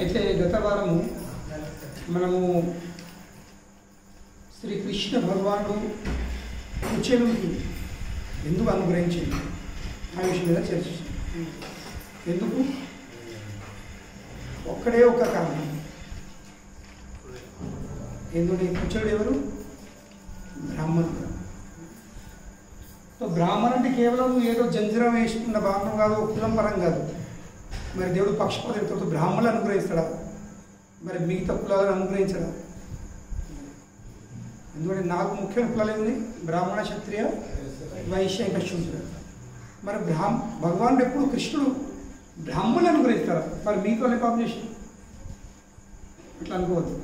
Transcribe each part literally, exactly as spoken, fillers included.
అయితే గత వారము మనము శ్రీకృష్ణ భగవానుడు కుచేలుడికి ఎందుకు అనుగ్రహించింది ఆ విషయం మీద చర్చించాం. ఎందుకు? ఒక్కడే ఒక్క కారణం. ఎందుకంటే కుచేలుడు ఎవరు? బ్రాహ్మణుడు. సో బ్రాహ్మణ్ అంటే కేవలం ఏదో జంజరం వేసుకున్న భావన కాదు, కులం పరం కాదు. మరి దేవుడు పక్షపాతం బ్రాహ్మణులు అనుగ్రహిస్తాడా? మరి మిగతా కులాలను అనుగ్రహించడా? ఎందుకంటే నాకు ముఖ్యమైన కులాలు ఏముంది? బ్రాహ్మణ, క్షత్రియ, వైశ్య, ఇంకా శూద్ర. మరి బ్రాహ్మ భగవానుడు ఎప్పుడు కృష్ణుడు బ్రాహ్మణులు అనుగ్రహిస్తాడా? మరి మీతో వాళ్ళే పాపం చేసి అట్లా అనుకోవద్దు.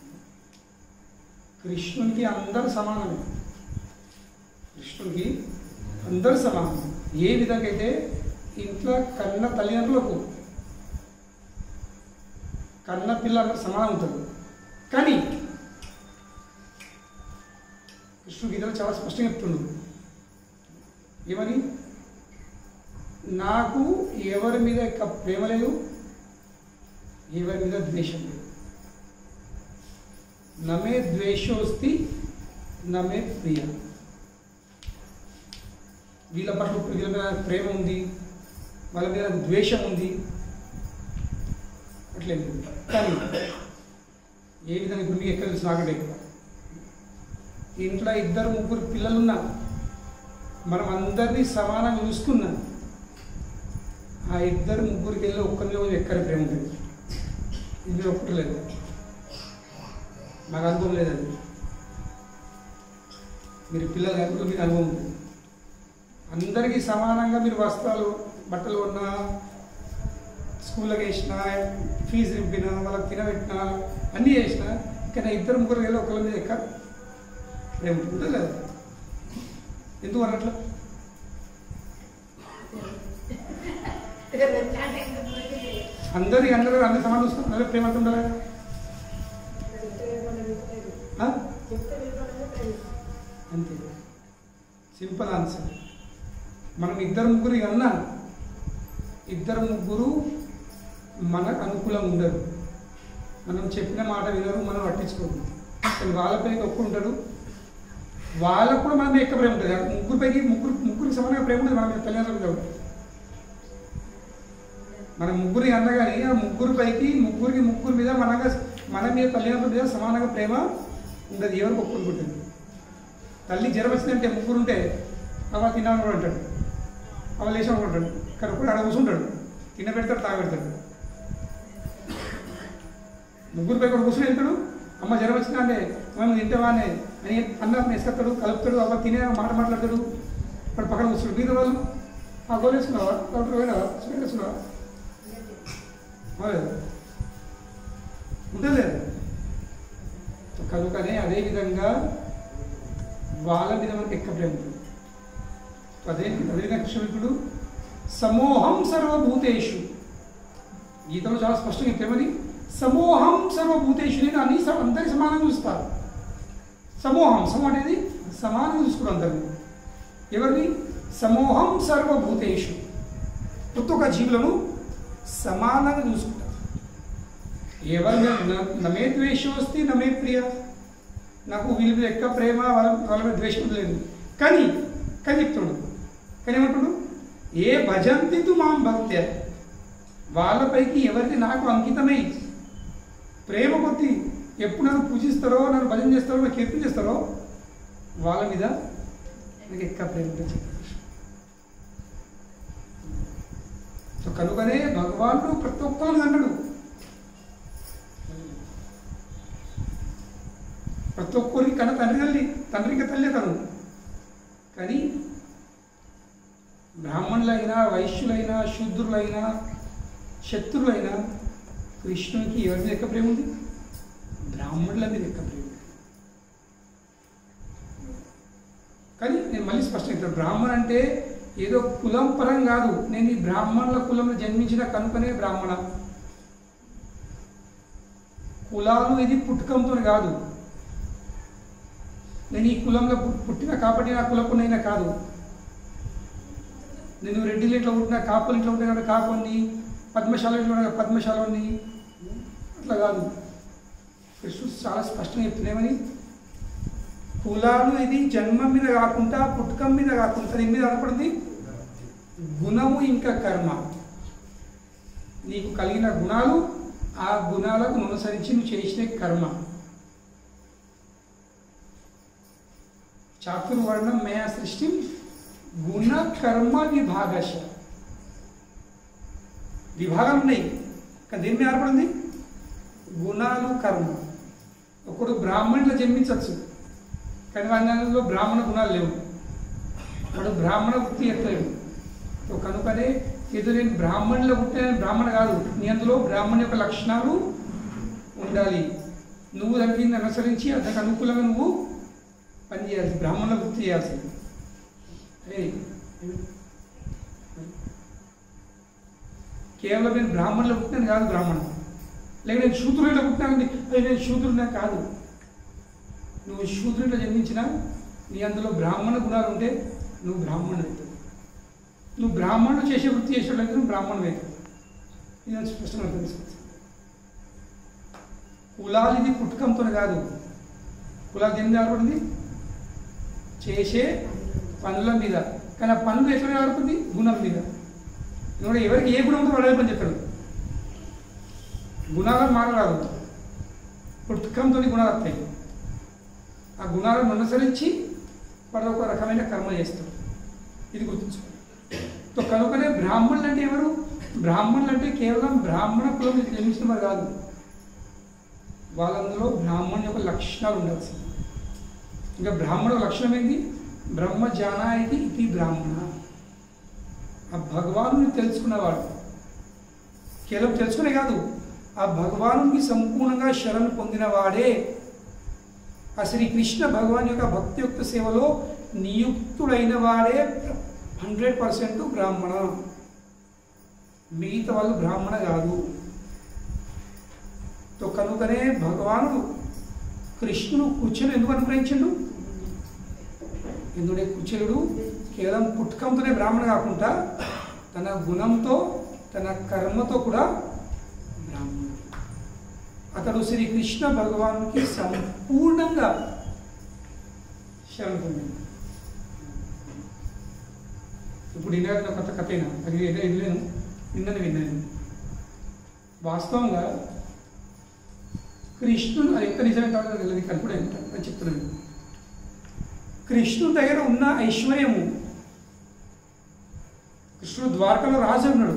కృష్ణునికి అందరూ సమానమే. కృష్ణుడికి అందరూ సమానం. ఏ విధంగా అయితే ఇంట్లో కన్న తల్లిదండ్రులకు కన్న పిల్ల అందరూ సమానం ఉంటుంది. కానీ కృష్ణుడు గీతలో చాలా స్పష్టంగా చెప్తున్నాడు. ఏమని? నాకు ఎవరి మీద ప్రేమ లేదు, ఎవరి మీద ద్వేషం లేదు. నమే ద్వేషోస్తి నమే ప్రియ. వీళ్ళ పట్ల వీళ్ళ మీద ప్రేమ ఉంది, వాళ్ళ మీద ద్వేషం ఉంది, అట్లేదు. కానీ ఏ విధంగా ఇప్పుడు మీకు ఎక్కడ తెలుసు నాకంటే ఎక్కువ. ఇంట్లో ఇద్దరు ముగ్గురు పిల్లలున్నా మనం అందరినీ సమానంగా చూసుకున్నాం. ఆ ఇద్దరు ముగ్గురికి వెళ్ళి ఒక్కరిలో ఎక్కడ ప్రేమ ఉంటుంది. ఇది మీరు ఒక్కటి లేదు, నాకు అనుభవం లేదండి. మీరు పిల్లలు కాకుండా మీకు అనుభవం ఉంటుంది. అందరికీ సమానంగా మీరు వస్త్రాలు బట్టలు కొన్నా, స్కూళ్ళకి వేసినా, ఫీజు నింపినా, వాళ్ళకి తినబెట్టినా, అన్నీ చేసినా, కానీ ఇద్దరు ముగ్గురు వెళ్ళి ఒకళ్ళ మీద ఎక్క ప్రేమ ఉంటుందా లేదా? ఎందుకు అన్నట్లు? అందరికి అందరూ అందరి సమానం చూస్తాం, అదే ప్రేమ అంత ఉండాలి. అంతే, సింపుల్ ఆన్సర్. మనం ఇద్దరు ముగ్గురు అన్నా ఇద్దరు ముగ్గురు మనకు అనుకూలంగా ఉండరు. మనం చెప్పిన మాట వినరు, మనం పట్టించుకోరు. కానీ వాళ్ళపై ఒప్పుకుంటాడు, వాళ్ళకు కూడా మనం ఎక్కువ ప్రేమ ఉంటుంది. ముగ్గురు పైకి ముగ్గురు ముగ్గురికి సమానంగా ప్రేమ ఉంటుంది. మన తల్లిదండ్రులు మన ముగ్గురి అన్న కానీ ఆ ముగ్గురు పైకి ముగ్గురికి ముగ్గురు మీద మనగా మన మీద తల్లిదండ్రుల మీద సమానంగా ప్రేమ ఉండదు. ఎవరికి ఒప్పుకుంటుంది. తల్లి జ్వరం వచ్చిందంటే ముగ్గురు ఉంటే అవ తిన్నాను కూడా అంటాడు, అవ లేచాను కూడా అంటాడు. ఇక్కడ కూడా అక్కడ కూర్చుంటాడు, తిన్న పెడతాడు, తాగబెడతాడు. ముగ్గురిపై కూడా కూర్చొని వెళ్తాడు. అమ్మ జ్వరం వచ్చిందా అంటే మేము తింటావానే అని అన్నం వేసుకొస్తాడు, కలుపుతాడు. అవ్వ తినే మాట మాట్లాడతాడు. వాడు పక్కన కూర్చుంటాడు. మీరు వాళ్ళు ఆ గోలు వేసుకున్నావా, డాక్టర్ పోయినావా, స్వీట్ వేసుకున్నావా, ఉంటుంది లేదు. కనుకనే అదేవిధంగా వాళ్ళ మీద మనకు ఎక్కువ ప్రేమ ఉంటుంది. అదే అదేవిధంగా కృష్ణుడు సమోహం సర్వభూతేషు, గీతలో చాలా స్పష్టంగా చెప్పేమని, సమోహం సర్వభూతేషు. నేను అన్ని అందరికి సమానంగా చూస్తాను. సమోహం సమ అనేది సమానంగా చూసుకున్నాను అందరినీ. ఎవరిని? సమోహం సర్వభూతేషు, ప్రతి ఒక్క జీవులను సమానంగా చూసుకుంటాను. ఎవరి నమే ద్వేషోస్తి నమే ప్రియ. నాకు వీళ్ళ మీద ఎక్కువ ప్రేమ, వాళ్ళ వాళ్ళ మీద ద్వేషం లేదు. కానీ కానీ చెప్తున్నాడు, కానీ ఏమంటున్నాడు? ఏ భజంతితు మాం భక్త్య, వాళ్ళపైకి ఎవరికి నాకు అంకితమై ప్రేమ కొద్ది ఎప్పుడు నన్ను పూజిస్తారో, నన్ను భజన చేస్తారో, నాకు కీర్తన చేస్తారో వాళ్ళ మీద నాకు ఎక్కువ ప్రేమ ఉంటుంది. సో కనుకనే భగవానుడు ప్రతి ఒక్కరిని అన్నాడు. ప్రతి ఒక్కరికి కన్న తండ్రి తల్లి, తండ్రికి తల్లి తను. కానీ బ్రాహ్మణులైనా, వైశ్యులైనా, శూద్రులైనా, శత్రులైనా కృష్ణునికి ఎవరి మీద ఎక్కువ ప్రేమ ఉంది? బ్రాహ్మణుల మీద ఎక్కువ ప్రేమ ఉంది. కానీ నేను మళ్ళీ స్పష్టంగా చెప్తాను, బ్రాహ్మణ అంటే ఏదో కులం పరం కాదు. నేను ఈ బ్రాహ్మణుల కులంలో జన్మించిన కనుకనే బ్రాహ్మణ. కులాలు ఇది పుట్టుకంతో కాదు. నేను ఈ కులంలో పుట్టిన కాబట్టి నా కులపునైనా కాదు. నేను రెడ్డిలు ఇట్లా ఉంటున్నా, కాపులు ఇట్లా ఉంటున్నా కాపుని, పద్మశాల ఇట్లా ఉన్నా పద్మశాలని, అట్లా కాదు. కృష్ణుడు చాలా స్పష్టంగా చెప్తున్నామని, కులాలు ఇది జన్మం మీద కాకుండా పుట్టుకం మీద కాకుండా దీని మీద ఆధారపడింది గుణము ఇంకా కర్మ. నీకు కలిగిన గుణాలు, ఆ గుణాలకు అనుసరించి నువ్వు చేసిన కర్మ. చాతుర్వర్ణం మయా సృష్టి గుణ కర్మ విభాగశ. విభాగాలు ఉన్నాయి కానీ దేని మీద ఆధారపడింది? గుణాలు కర్మ. ఒకడు బ్రాహ్మణులు జన్మించవచ్చు కానీ వాళ్ళలో బ్రాహ్మణ గుణాలు లేవు, వాడు బ్రాహ్మణ వృత్తి ఎత్తలేడు. కనుకనే ఏదో నేను బ్రాహ్మణులు పుట్టిన బ్రాహ్మణ కాదు, నీ అందులో బ్రాహ్మణ యొక్క లక్షణాలు ఉండాలి. నువ్వు దానికి అనుసరించి దానికి అనుకూలంగా నువ్వు పనిచేయాల్సి, బ్రాహ్మణుల వృత్తి చేయాల్సింది. కేవలం నేను బ్రాహ్మణులు పుట్టినాను కాదు బ్రాహ్మణం, లేక నేను శూద్రుడిలో పుట్టినాను అది నేను శూద్రుడినా కాదు. నువ్వు శూద్రుడిలో జన్మించినా నీ అందులో బ్రాహ్మణ గుణాలు ఉంటే నువ్వు బ్రాహ్మణుడు అవుతావు. నువ్వు బ్రాహ్మణుడు చేసే వృత్తి చేసేటట్లయితే నువ్వు బ్రాహ్మణుడు అవుతావు. ఇది స్పష్టంగా తెలుసుకోవచ్చు. కులాలు ఇది పుట్టుకంతో కాదు, కులాలు దేని మీద ఆధారపడింది? చేసే పనుల మీద. కానీ ఆ పనులు ఎట్లా ఆడుతుంది? గుణం మీద. ఇప్పుడు ఎవరికి ఏ గుణం ఉందో వాడే పని చెప్తాడు. గుణాలను మారరాదు, పుట్టుకంతో గుణాలు వస్తాయి. ఆ గుణాలను అనుసరించి వాడు ఒక రకమైన కర్మ చేస్తాడు. ఇది గుర్తుంచుకోండి. సో కనుకనే బ్రాహ్మణులు అంటే ఎవరు? బ్రాహ్మణులు అంటే కేవలం బ్రాహ్మణ కులం జన్మించిన వారు కాదు, వాళ్ళందులో బ్రాహ్మణుని యొక్క లక్షణాలు ఉండాల్సింది. ఇంకా బ్రాహ్మణ లక్షణం ఏంటి? బ్రహ్మ జానాయితి ఇది బ్రాహ్మణ. ఆ భగవాను తెలుసుకున్నవాడు, కేవలం తెలుసుకునే కాదు, ఆ భగవానునికి సంపూర్ణంగా శరణు పొందినవాడే ఆ శ్రీకృష్ణ భగవాన్ యొక్క భక్తియుక్త సేవలో నియుక్తుడైన వాడే హండ్రెడ్ పర్సెంట్ బ్రాహ్మణ. మిగతా వాళ్ళు బ్రాహ్మణ కాదు. తో కనుకనే భగవానుడు కృష్ణుడు కూర్చొని ఎందుకు అనుగ్రహించిండు? ఎందుకంటే కుచేలుడు కేవలం పుట్టుకంతోనే బ్రాహ్మణ కాకుండా తన గుణంతో తన కర్మతో కూడా బ్రాహ్మణుడు. అతడు శ్రీకృష్ణ భగవానునికి సంపూర్ణంగా శరణు పొందింది. ఇప్పుడు ఇండియా కొత్త కథ అయినా అది వినలేను, నిన్ననే విన్నాను. వాస్తవంగా కృష్ణుడు అది ఎంత నిజమే కాదు అది కనుక అని చెప్తున్నాను. కృష్ణుడి దగ్గర ఉన్న ఐశ్వర్యము, కృష్ణుడు ద్వారకలో రాజు ఉన్నాడు,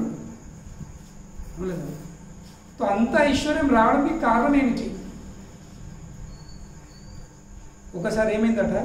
అంత ఐశ్వర్యం రావడానికి కారణం ఏమిటి? ఒకసారి ఏమైందట,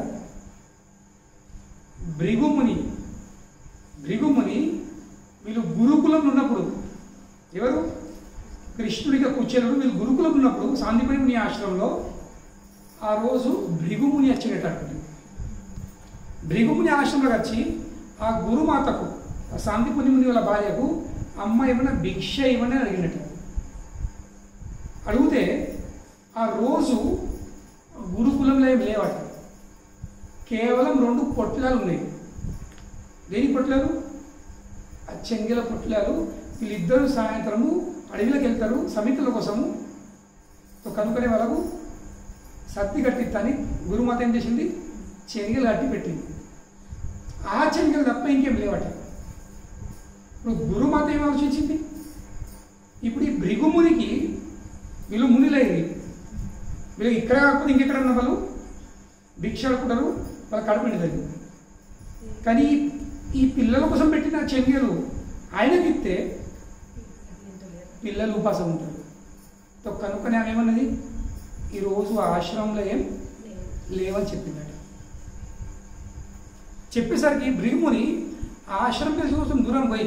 భృగుముని భృగుముని వీళ్ళు గురుకులం ఉన్నప్పుడు, ఎవరు? కృష్ణుడిగా కూర్చోడు, వీళ్ళు గురుకులం ఉన్నప్పుడు సాందీపని ముని ఆశ్రమంలో ఆ రోజు భృగుముని వచ్చేటట్టు. భృగుముని ఆశ్రమంలోకి వచ్చి ఆ గురుమాతకు, ఆ సాందీపని ముని వాళ్ళ భార్యకు, అమ్మ ఏమైనా భిక్ష ఇవ్వని అడిగినట్టు. అడిగితే ఆ రోజు గురుకులంలో ఏం లేవట, కేవలం రెండు పొట్లాలు ఉన్నాయి. దేని పొట్లాలు? ఆ చెంగిల పొట్లాలు. వీళ్ళిద్దరూ సాయంత్రము అడవిలోకి వెళ్తారు సమితుల కోసము. కనుకనే వాళ్ళకు సత్తి కట్టిస్తాని గురుమాత ఏం చేసింది? చెంగిలు కట్టి పెట్టింది. ఆ చెంగిలు తప్ప ఇంకేం లేవట. ఇప్పుడు గురుమాత ఏం ఆలోచించింది? ఇప్పుడు ఈ భృగుమునికి వీళ్ళు మునిలేదు, వీళ్ళు ఇక్కడ కాకపోతే ఇంకెక్కడ ఉన్న వాళ్ళు భిక్ష అడుకుంటారు, వాళ్ళు కడపండి. కానీ ఈ పిల్లల కోసం పెట్టిన చెంగిలు ఆయనకిస్తే పిల్లలు ఉపాసం ఉంటారు. తో కనుకనే ఆమె ఏమన్నది? ఈరోజు ఆశ్రమంలో ఏం లేవని చెప్పిందట. చెప్పేసరికి భృగుముని ఆశ్రమం కోసం దూరం పోయి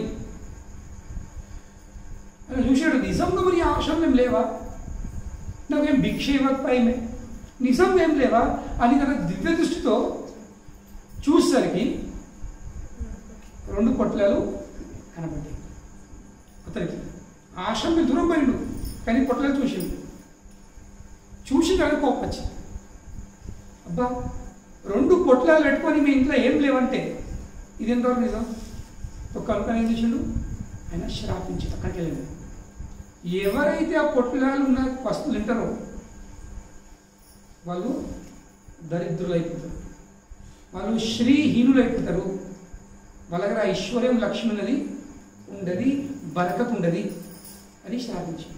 చూశాడు, నిజంగా మరి ఆశ్రమం ఏం లేవా, నాకేం భిక్ష ఇవ్వకపోయి నిజంగా ఏం లేవా అని తన దివ్య దృష్టితో చూసేసరికి రెండు పొట్లాలు కనబడ్డాయి అతనికి. ఆశ్రమం దూరం పోయిండు కానీ పొట్లాలు చూసిండు. చూసిన కానీ కోపం వచ్చింది. అబ్బా, రెండు పొట్లాలు పెట్టుకొని మీ ఇంట్లో ఏం లేవంటే ఇది ఎంతవరకు నిజం? ఒక కనుక ఏం చేసిండు? ఆయన శ్రాపించి అక్కడికి వెళ్ళాడు. ఎవరైతే ఆ పొట్లాలు ఉన్న వస్తువులు తింటారో వాళ్ళు దరిద్రులు అయిపోతారు, వాళ్ళు శ్రీహీనులు అయిపోతారు, వాళ్ళ దగ్గర ఐశ్వర్యం లక్ష్మి ఉన్నది ఉండది, బరకత్ ఉండది అని శ్రాపించింది.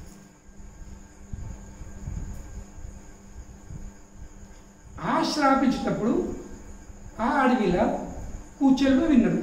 ఆ శ్రాపించేటప్పుడు ఆ అడవిలో కూర్చొని విన్నాడు.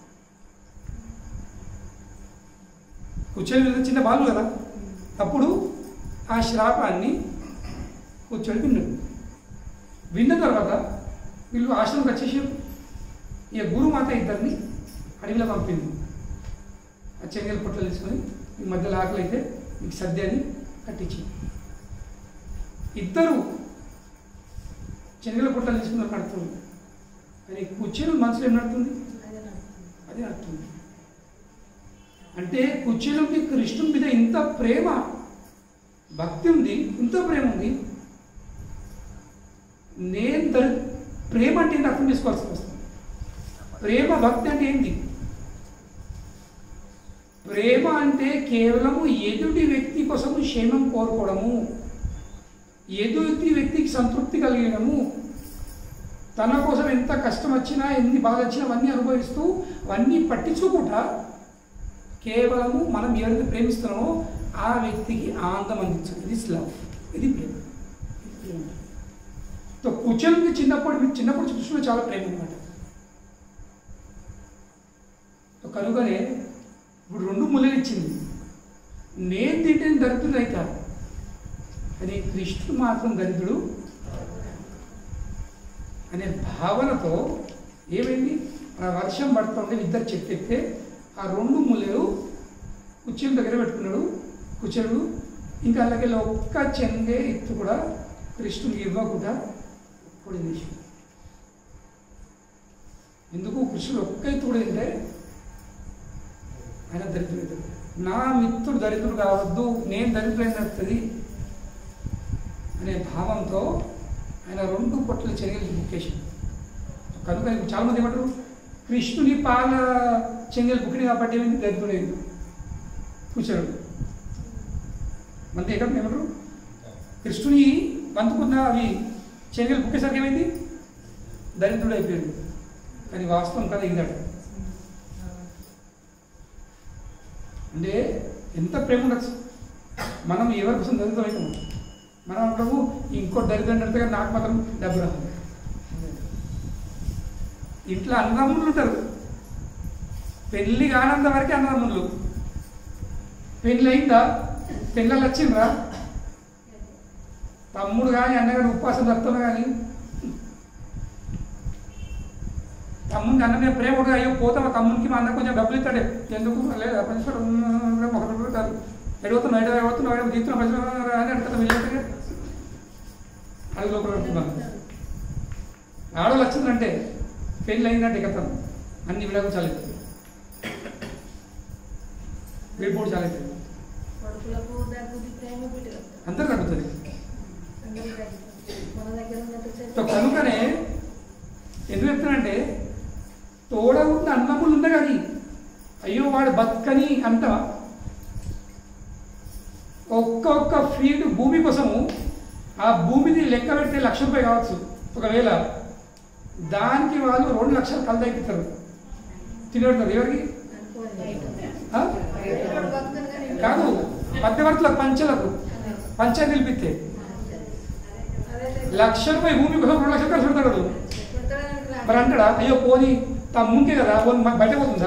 కూర్చొని చిన్న బాలు కదా, అప్పుడు ఆ శ్రాపాన్ని కూర్చొని విన్నాడు. విన్న తర్వాత వీళ్ళు ఆశ్రమం వచ్చేసారు. ఇక గురుమాత ఇద్దరిని అడవిలో పంపింది. ఆ చెంగల్ పొట్టలు తీసుకొని ఈ మధ్యలో ఆకలి అయితే మీకు సద్యాన్ని కట్టించింది. ఇద్దరు చెంగల పొట్టలు తీసుకుని నడుతుంది, కానీ కూర్చొని మనసులో ఏం నడుతుంది? అది నడుతుంది. అంటే కుచేలుకి కృష్ణుని మీద ఇంత ప్రేమ భక్తి ఉంది, ఇంత ప్రేమ ఉంది. నేను దరి ప్రేమ అంటే ఏంటి అర్థం చేసుకోవాల్సి వస్తుంది. ప్రేమ భక్తి అంటే ఏంటి? ప్రేమ అంటే కేవలము ఎదుటి వ్యక్తి కోసము క్షేమం కోరుకోవడము, ఎదుటి వ్యక్తికి సంతృప్తి కలిగడము, తన కోసం ఎంత కష్టం వచ్చినా ఎన్ని బాధ వచ్చినా అవన్నీ అనుభవిస్తూ అవన్నీ పట్టించుకోకుండా కేవలము మనం ఎవరైతే ప్రేమిస్తున్నామో ఆ వ్యక్తికి ఆనందం అందించడం, ఇది లవ్, ఇది ప్రేమ. తో కుచేలుకి చిన్నప్పుడు చిన్నప్పుడు కృష్ణుడు చాలా ప్రేమ అనమాట. కనుకనే ఇప్పుడు రెండు ముళ్ళలు ఇచ్చింది, నేను తింటే దరిద్రుడు అవుతా, కానీ కృష్ణుడు మాత్రం దరిద్రుడు అనే భావనతో ఏమైంది? ఆ వర్షం పడుతుంటే ఇద్దరు చెట్టు ఎక్కితే ఆ రెండు ముళ్ళలు కుచేలు దగ్గర పెట్టుకున్నాడు. కుచేలుడు ఇంకా అలాగే ఒక్క చెంగే ఎత్తు కూడా కృష్ణుడికి ఇవ్వకుండా పొడి చేసింది. ఎందుకు? కృష్ణుడు ఒక్క ఎత్తు కూడా ఏంటంటే ఆయన దరిద్రుడు, నా మిత్రుడు దరిద్రుడు కావద్దు, నేను దరిద్రుడైన నడుతుంది అనే భావంతో ఆయన రెండు పొట్టల చెంగలు బుక్కేసాడు. కనుక చాలామంది ఏమంటారు, కృష్ణుని పాల చెంగలు బుక్కిని కాబట్టి ఏమైంది? దరిద్రుడైంది కూర్చోడు. మంది ఎక్కడ ఏమంటారు, కృష్ణుని వంతుకున్న అవి చెంగలు బుక్కేసరికి ఏమైంది? దరిద్రుడు అయిపోయాడు. కానీ వాస్తవం కదా ఇదాడు. అంటే ఎంత ప్రేమ ఉండొచ్చు. మనం ఎవరి కోసం దరిద్రం అవుతాము, మనం అంటాము ఇంకో దరిద్రం నడితే నాకు మాత్రం డబ్బు రాదు. ఇంట్లో అన్నదమ్ములు ఉంటారు, పెళ్ళి కానంత వరకే అన్నదమ్ములు. పెళ్ళి అయిందా? పిల్లలు వచ్చిండ్రా? తమ్ముడు కానీ అన్నగారు ఉపవాసం తప్పుతున్నా కానీ తమ్ముడికి అన్న మీద ప్రేమ ఉంటుంది. అయ్యో పోతాం తమ్ముడికి మా అన్న కొంచెం డబ్బులు ఇస్తాడే, ఎందుకు లేదు పెడతారు, ఎడుగుతున్నాం ఎడ ఎడుగుతున్నాం తీస్తున్నాం పైసలు అని అడుగుతాం. వెళ్ళి అది లోపల అనుకున్నాను. ఆడవాళ్ళు వచ్చిందంటే పెళ్ళి అయిందంటే కథం అన్ని విడాకు చాలవుతుంది, వీడిపోటు చాలవుతుంది, అందరు తగ్గుతుంది. కనుకనే ఎందుకు చెప్తానంటే తోడ ఉన్న అన్నములు ఉందా కానీ అయ్యో వాడు బతుకని అంట. ఒక్కొక్క ఫీట్ భూమి కోసము ఆ భూమిని లెక్క పెడితే లక్ష రూపాయలు కావచ్చు ఒకవేళ, దానికి వాళ్ళు రెండు లక్షలు కళ్ళు తగ్గిస్తారు, తినబెడతారు. ఎవరికి కాదు, మధ్యవర్తులకు పంచలకు పంచ నిలిపితే లక్ష రూపాయలు భూమి కోసం రెండు లక్షలు ఖర్చు పెడతాడు. మరి అంటాడా అయ్యో పోనీ తమ్మునికే కదా బయట పోతుందా?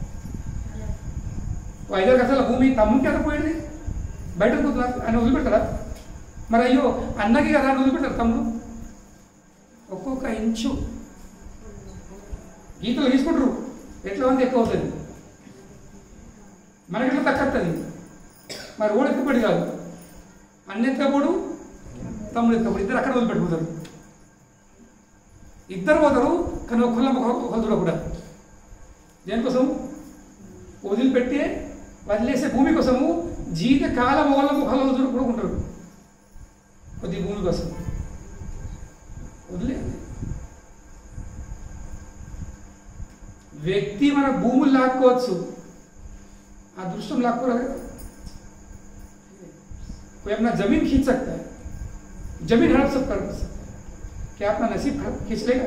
ఐదారు గంటల భూమి తమ్మునికే కదా పోయింది, బయట పోతుందా? ఆయన వదిలిపెడతాడా? మరి అయ్యో అన్నకి కదా అని వదిలిపెడతారు తమ్ముడు. ఒక్కొక్క ఇంచు గీతలు తీసుకుంటారు, ఎట్లా మంది ఎక్కువ అవుతుంది, మనకెట్లా తక్కువస్తుంది. మరి ఓడి ఎక్కబడి కాదు, అన్న ఎక్కబోడు తమ్ముడు ఎక్కబడి, ఇద్దరు అక్కడ వదిలిపెట్టుకుంటారు. ఇద్దరు పోతారు కానీ ఒకళ్ళ ఒకళ్ళు చూడకూడదు. దేనికోసం? వదిలిపెట్టే వదిలేసే భూమి కోసము జీవితకాలం ఒకళ్ళ ఒకళ్ళు చూడకుంటారు. కొద్ది భూమి కోసం వదిలే వ్యక్తి మన భూములు లాక్కోవచ్చు, ఆ దృష్టం లాక్కోలేదు. कोई अपना जमीन खींच सकता है, जमीन हड़प सब कर सकता है, क्या अपना नसीब खींच लेगा?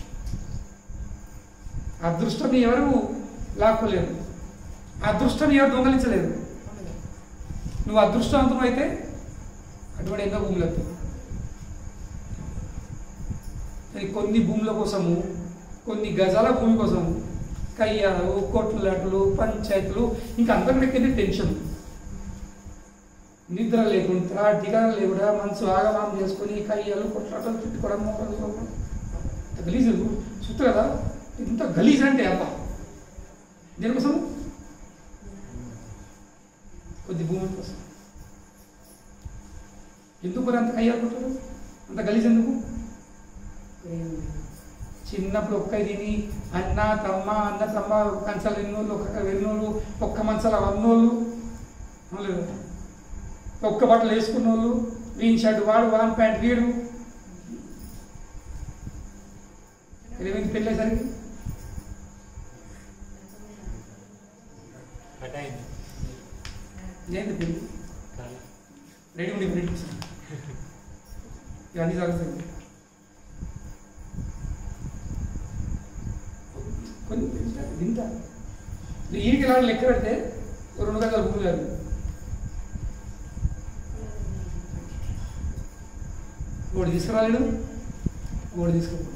అదృష్టాన్ని ఎవరు లాక్కోలేరు, అదృష్టాన్ని ఎవరు దొంగలించలేరు. నువ్వు అదృష్టవంతం అయితే అటువంటి ఎన్నో భూములు వస్తాయి. కొన్ని భూముల కోసము, కొన్ని గజాల భూమి కోసము కయ్యాలు, కొట్లాటలు, పంచాయతీలు, ఇంకా అందరికీ టెన్షన్, నిద్ర లేకుండా దిగాలు లేకుండా మనసు ఆగమానం చేసుకొని కయ్యాలు, కొట్లాటలు, తిట్టుకోవడం, గలీజు చూస్తారు కదా. ఇంత గలీజ్ అంటే అబ్బా దేనికోసం? కొద్ది భూమి కోసం. ఎందుకు మరి అంత కయ్యాలు కొట్టారు, అంత గలీజ్ ఎందుకు? చిన్నప్పుడు ఒక్క తిని అన్న తమ్మ అన్న తమ్మ కంచాలు ఎన్నోళ్ళు, ఒక్క వెన్నోళ్ళు, ఒక్క మంచాలు అన్నోళ్ళు, ఒక్క బట్టలు వేసుకున్న వాళ్ళు, వీన్ షర్ట్ వాడు, వాన్ ప్యాంట్ వీడు. ఏమైంది పెళ్ళేసరికి? ఏంది పెళ్ళి? రెడీ ఉండి రెడీ ఇవన్నీ జరుగుతుంది. కొన్ని వింత ఈడికి ఇలా లెక్క పెడితే రెండు గంటల భూమి కాదు. ఓడి తీసుకురాలేడు, ఓడి తీసుకో.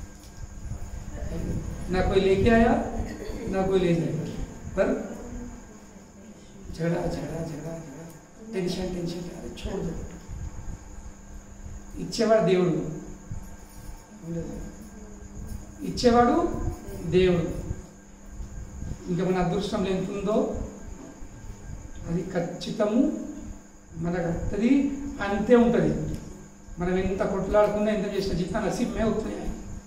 ना कोई लेके आया ना कोई ले जाएगा, पर झगड़ा झगड़ा झगड़ा झगड़ा टेंशन टेंशन छोड़ दो. ఇచ్చేవాడు దేవుడు, ఇచ్చేవాడు దేవుడు. ఇంకా మన అదృష్టం ఎంత ఉందో అది ఖచ్చితము మనకు వస్తుంది, అంతే ఉంటుంది. మనం ఎంత కొట్లాడుకున్నా ఎంత చేసిన జీవితం నసీబ్ మే అవుతున్నాయి.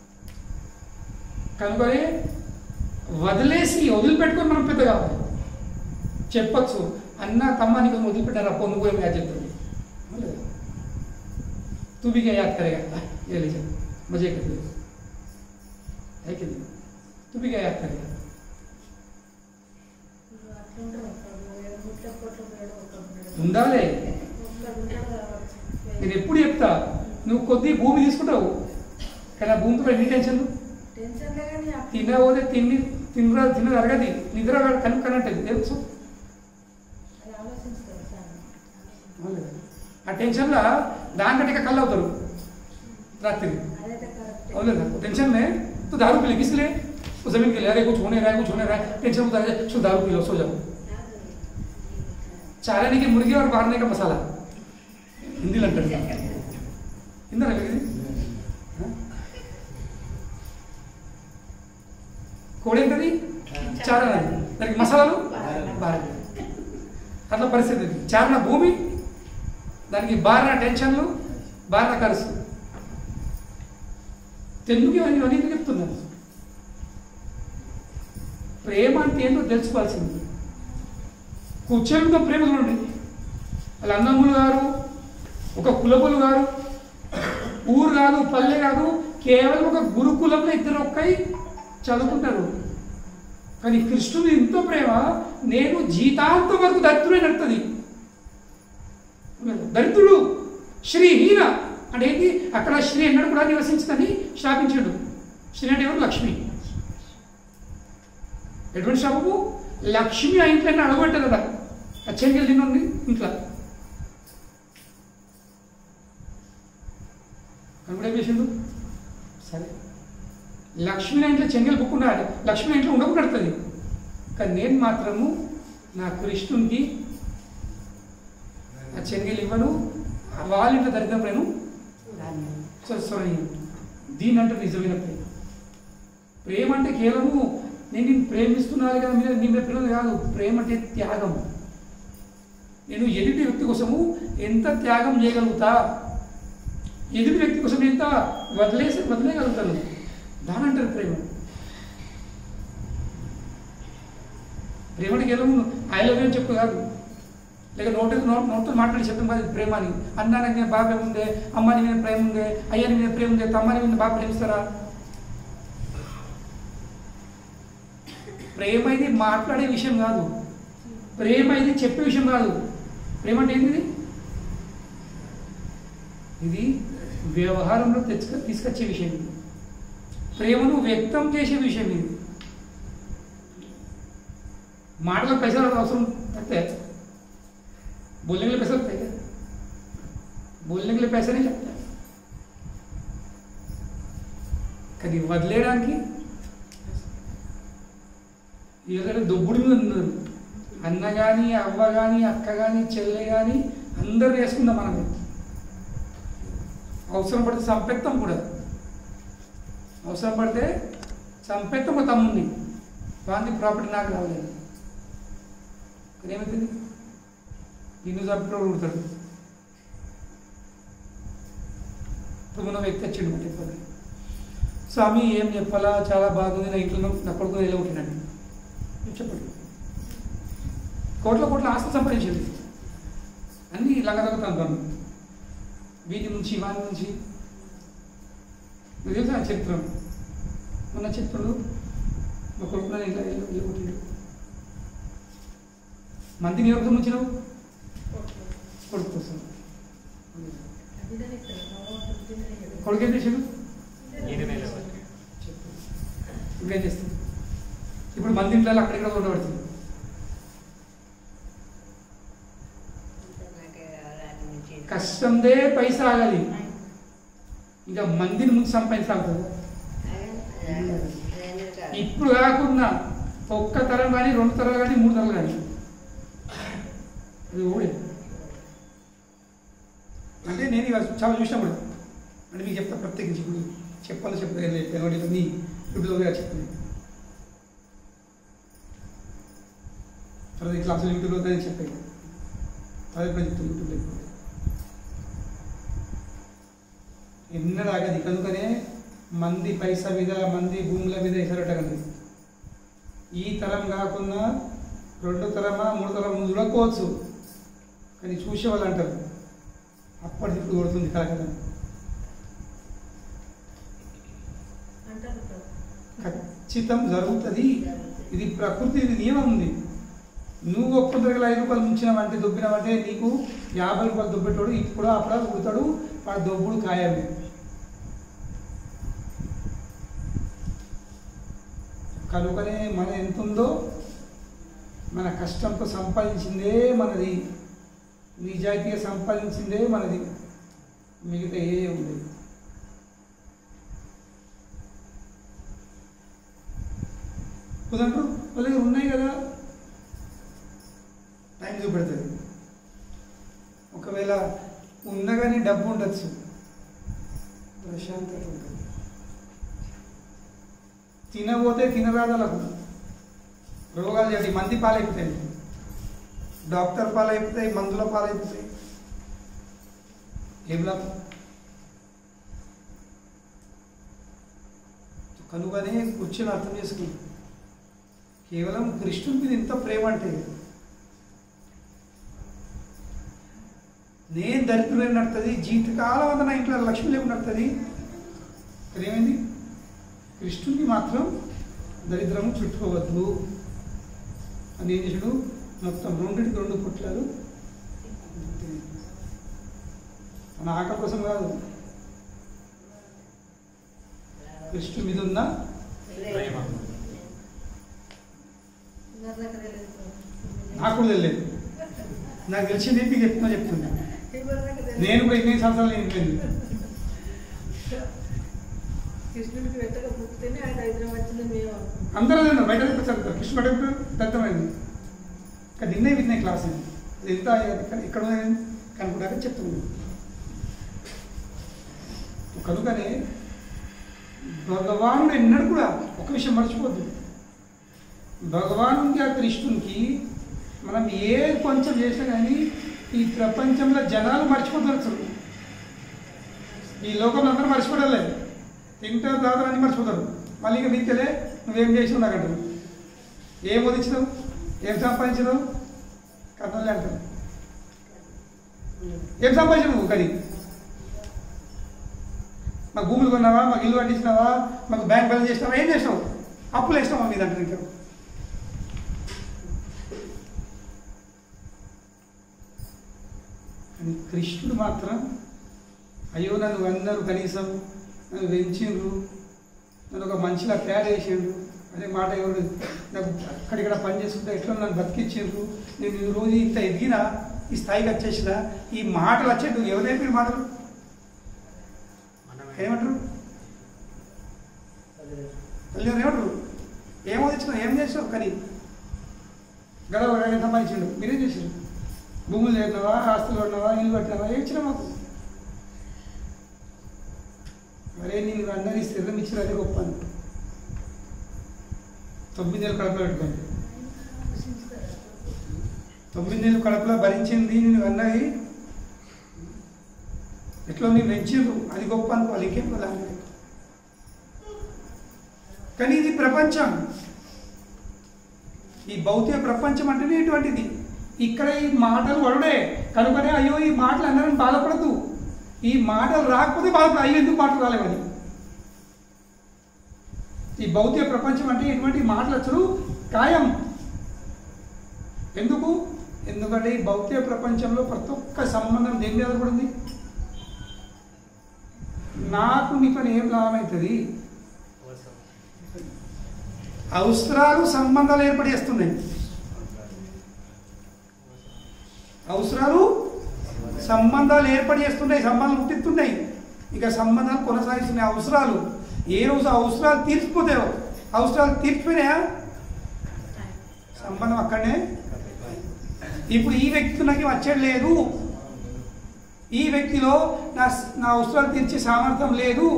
కనుకనే వదిలేసి వదిలిపెట్టుకొని మనం పెద్ద కావాలి. చెప్పచ్చు అన్న తమ్మ నీకు వదిలిపెట్టారు అప్పో నువ్వు ఏం యాద్ చెప్తుంది, तू भी क्या याद करेगा, ये ले जा मजे कर ले, है कि नहीं? तू भी क्या याद करेगा? ఉండాలి. నేను ఎప్పుడు చెప్తా, నువ్వు కొద్ది భూమి తీసుకుంటావు కానీ ఆ భూమితో ఎన్ని టెన్షన్లు. తినబోతే తిండి తినరా తిన్నది అరగది, నిద్ర కనుక కనంటది తెలుసు. ఆ టెన్షన్లో దానికంటే ఇక కళ్ళు అవుతారు रात्रि, అవునా? टेंशन में तो दारू पी ले, किस लिए? वो जमीन के लिए अरे कुछ होने रहा है कुछ होने रहा है, टेंशन होता है, सो दारू पी लो, सो जाओ. चाराने की मुर्गी और मारने का मसाला हिंदी लंटन हिंदा लगे కోడి ఏంటది? చారణ. దానికి మసాలాలు బాగా అట్లా పరిస్థితి. చారణ భూమి, దానికి బారిన టెన్షన్లు, బారిన ఖర్చు. తెలుగు ఇవన్నీ ఎందుకు చెప్తున్నాను? ప్రేమ అంటే ఏంటో తెలుసుకోవాల్సింది. కూర్చొని ప్రేమ చూడండి. వాళ్ళ అన్నమ్ములు గారు, ఒక కులపులు గారు, ఊరు కాదు పల్లె కాదు, కేవలం ఒక గురుకులంలో ఇద్దరు ఒక్కై చదువుకుంటారు. కానీ కృష్ణుడు ఎంతో ప్రేమ, నేను జీతాంతం వరకు దరిద్రుడే నడుతుంది. దరిద్రుడు శ్రీహీన అంటే ఏంటి? అక్కడ శ్రీ ఎన్నడూ కూడా నివసించదని శాపించాడు. శ్రీ అంటే ఎవరు? లక్ష్మి. ఎటువంటి శాపము? లక్ష్మి ఆ ఇంట్లో అడగబెట్టదు కదా, అచ్చంకెళ్ళి తినండి ఇంట్లో. కనుక ఏం చేసిండు? సరే లక్ష్మి ఇంట్లో చెంగల్ బుక్ ఉండాలి, లక్ష్మి ఇంట్లో ఉండకూడదు. కానీ నేను మాత్రము నా కృష్ణునికి ఆ చెంగల్ ఇవ్వను, వాళ్ళ ఇంట్లో దరిద్రం ప్రేమ సారీ. దీని అంటే నిజమైన ప్రేమ. ప్రేమ అంటే కేవలము నేను నేను ప్రేమిస్తున్నాను కదా మీద నీ మీద ప్రేమ కాదు. ప్రేమ అంటే త్యాగం. నేను ఎదుటి వ్యక్తి కోసము ఎంత త్యాగం చేయగలుగుతా, ఎదుటి వ్యక్తి కోసం ఎంత వదిలేసి వదిలేయగలుగుతాను, దాని అంటారు ప్రేమ. ప్రేమ అంటే కేవలం ఐ లవ్ యూ అని చెప్పు కాదు, లేక నోటి నోటితో మాట్లాడి చెప్పడం కాదు ప్రేమ అని. అన్నానికి మీద బాగా ప్రేమ ఉందే, అమ్మాని మీద ప్రేమ ఉందే, అయ్యాని మీద ప్రేమ ఉందే, తమ్మాని మీద బాగా ప్రేమిస్తారా? ప్రేమ ఇది మాట్లాడే విషయం కాదు, ప్రేమ ఇది చెప్పే విషయం కాదు. ప్రేమ అంటే ఏంటిది? ఇది వ్యవహారంలో తెచ్చుక తీసుకొచ్చే విషయం ఇది. ప్రేమను వ్యక్తం చేసే విషయం ఇది. మాటలకు పైసలు అవసరం పడితే बोलने के लिए पैसा लगता है क्या? बोलने के लिए पैसा नहीं लगता. కానీ వదిలేయడానికి ఎందుకంటే దొబ్బుడి మీద ఉన్నారు. అన్న కానీ అవ్వ కానీ అక్క కానీ చెల్లె కానీ అందరూ వేసుకుందాం మనమే. అవసరం పడితే సంపెత్తం కూడా, అవసరం పడితే సంపెత్తం ఒక తమ్ముడిని, వాంది ప్రాపర్టీ నాకు రావలేదు. కానీ ఏమవుతుంది? నిన్ను చంపినోడు ఉడతాడు. ఇప్పుడు మన వ్యక్తి వచ్చిండు అంటే చెప్పాలి, స్వామి ఏం చెప్పాలా, చాలా బాగుంది, నా ఇంట్లో నా కొడుకు ఎలా ఉంటున్నాడు చెప్పండి. కోట్ల కోట్ల ఆస్తి సంపాదించింది, అన్నీ లంగదొక్కుతాను పనులు, వీటి నుంచి వాటి నుంచి. తెలుసా చిత్రం ఉన్న చిత్రుడు మా కొడుకు ఇలా ఇలా కొట్టిండు. మందిని ఎవరికి ముంచినావు? కొడుకు కోసం. కొడుకు ఏం చేసాడు? ఇంకేం చేస్తుంది? ఇప్పుడు మంది ఇంట్లో అక్కడిక్కడ ఉండబడుతుంది. కష్టందే పైసా ఆగాలి, ఇంకా మందిని ముందు సంపాదించాలి. ఇప్పుడు కాకుండా ఒక్క తరం కానీ రెండు తరాలు కానీ మూడు తరాలు కానీ అది ఓడి. అంటే నేను ఇక చాలా చూసినప్పుడు అంటే మీకు చెప్తా, ప్రత్యేకించి ఇప్పుడు చెప్పాలి చెప్పలేదు మీ యూట్యూబ్లో చెప్తాను. తర్వాత క్లాసులు యూట్యూబ్లో నేను చెప్పాను, అదే కూడా చెప్తాను యూట్యూబ్లో. ఎన్నడూ ఆగది, కనుకనే మంది పైసా మీద మంది భూముల మీద ఎసరటగలది. ఈ తరం కాకుండా రెండో తరమా మూడు తరం ముందు చూడకపోవచ్చు, కానీ చూసేవాళ్ళు అంటారు అప్పటిది ఇప్పుడు కొడుతుంది కలకలం. ఖచ్చితం జరుగుతుంది, ఇది ప్రకృతి, ఇది నియమం ఉంది. నువ్వు ఒక్క దగ్గర ఐదు రూపాయలు ముంచినావంటే దొబ్బినావంటే నీకు యాభై రూపాయలు దొబ్బెట్టాడు ఇప్పుడు అప్పుడు కుడతాడు, వాడు దొబ్బుడు ఖాయమే. కనుకనే మన ఎంత ఉందో మన కష్టంతో సంపాదించిందే మనది, నిజాయితీగా సంపాదించిందే మనది, మిగతా ఏ ఉండదు. కుదంటారు వాళ్ళ దగ్గర ఉన్నాయి కదా, టైం చూపెడుతుంది. ఒకవేళ ఉన్నా కానీ డబ్బు ఉండొచ్చు, ప్రశాంతత ఉంటుంది. తినబోతే తినరాదలకు రోగాలు చేసి మంది పాలైపోతాయి, డాక్టర్ పాలైపోతాయి, మందుల పాలైపోతాయి. ఏం లాభం? కనుకనే కూర్చొని అర్థం చేసుకుని కేవలం కృష్ణుడి మీద ఎంత ప్రేమ అంటే, నేను దరిద్రులు నడుతుంది, జీవితకాలం అంతా నా ఇంట్లో లక్ష్మి లేవు నడుతుంది. ఇక్కడ ఏమైంది? కృష్ణుడికి మాత్రం దరిద్రము చుట్టుకోవద్దు అని ఏం చేసాడు, మొత్తం రెండింటికి రెండు పుట్లాలు మన ఆకలి కోసం కాదు, కృష్ణుడి మీద ఉన్న నాకు కూడా తెలియదు, నాకు తెలిసింది మీకు చెప్తున్నా చెప్తున్నా నేను కూడా ఎన్ని సంవత్సరాలు నేను వెళ్ళింది. అందరూ బయట చదువుతారు, కృష్ణుడు అడుగుతారు దత్తమైంది. కానీ నిన్నే విన్నాయి క్లాస్ ఎంత ఇక్కడ కనుకుంటాక చెప్తున్నాను. కనుకనే భగవానుడు ఎన్నడూ కూడా ఒక విషయం మర్చిపోద్దు, భగవానుడికి ఆ కృష్ణునికి మనం ఏ కొంచెం చేసినా కానీ ఈ ప్రపంచంలో జనాలు మర్చిపోతారు. ఈ లోకంలో అందరూ మర్చిపోవడం, తింటారు దాదాపు అన్నీ మర్చిపోతారు. మళ్ళీ ఇక మీకెళ్ళే నువ్వేం చేసినావు నాకు అంటారు, ఏం వదిలించినావు, ఏం సంపాదించినావు కథలే అంటారు. ఏం సంపాదించినావు నువ్వు? కానీ మాకు భూములు కొన్నావా, మాకు ఇల్లు కట్టించినావా, మాకు బ్యాంక్ బ్యాలెన్స్ చేసినావా, ఏం చేసినావు? అప్పులు వేసినావా మీద అంటారు. ఇంకా కృష్ణుడు మాత్రం అయ్యో నన్ను అందరూ కనీసం నన్ను పెంచిండ్రు, నన్ను ఒక మనిషిలా తయారు చేసిండ్రు అనే మాట ఎవరు నాకు అక్కడిక్కడ పని చేసుకుంటే ఎట్లా నన్ను బతికిచ్చిండ్రు, నేను ఈ రోజు ఇంత ఎదిగినా ఈ స్థాయికి వచ్చేసిన ఈ మాటలు వచ్చేట్టు ఎవరైనా మాటలు ఏమంటారు? తల్లిదండ్రులు ఏమంటారు? ఏమో తెచ్చినావు, ఏం చేసావు? కానీ గడవ ఎంత సంపాదించిండు, మీరేం చేసారు? భూములు చేసినావా, ఆస్తులు ఉన్నావా, ఇల్లు కట్టినావా, ఏం ఇచ్చినా మాకు? మరే నేను అందరి స్థిరం ఇచ్చిన అదే గొప్ప. తొమ్మిది నెలలు కడుపులో పెట్టుకోండి, తొమ్మిది నెలలు కడుపులో భరించింది నేను అన్నది ఎట్లా నేను పెంచిండ్రు అది గొప్ప అనుకోవాలి, ఇంకేం కదా. కానీ ఇది ప్రపంచం, ఈ భౌతిక ప్రపంచం అంటేనే ఇటువంటిది. ఇక్కడ ఈ మాటలు వరుడే కనుకనే అయ్యో ఈ మాటలు అన్నారని బాధపడద్దు, ఈ మాటలు రాకపోతే బాధపడదు, అయ్యో ఎందుకు మాటలు రాలేవని. ఈ భౌతిక ప్రపంచం అంటే ఇటువంటి మాటలు వచ్చరు ఖాయం. ఎందుకు? ఎందుకంటే ఈ భౌతిక ప్రపంచంలో ప్రతి ఒక్క సంబంధం దేని మీద కూడా ఉంది. నాకు నీతో ఏం లాభం అవుతుంది? అవసరాలు సంబంధాలు ఏర్పడేస్తున్నాయి, అవసరాలు సంబంధాలు ఏర్పడేస్తున్నాయి, సంబంధాలు పుట్టిస్తున్నాయి, ఇంకా సంబంధాలు కొనసాగిస్తున్నాయి. అవసరాలు ఏ రోజు అవసరాలు తీర్చిపోతాయో, అవసరాలు తీర్చిపోయినాయా సంబంధం అక్కడనే. ఇప్పుడు ఈ వ్యక్తితో నాకు వచ్చేది లేదు, ఈ వ్యక్తిలో నా నా అవసరాలు తీర్చే సామర్థ్యం లేదు.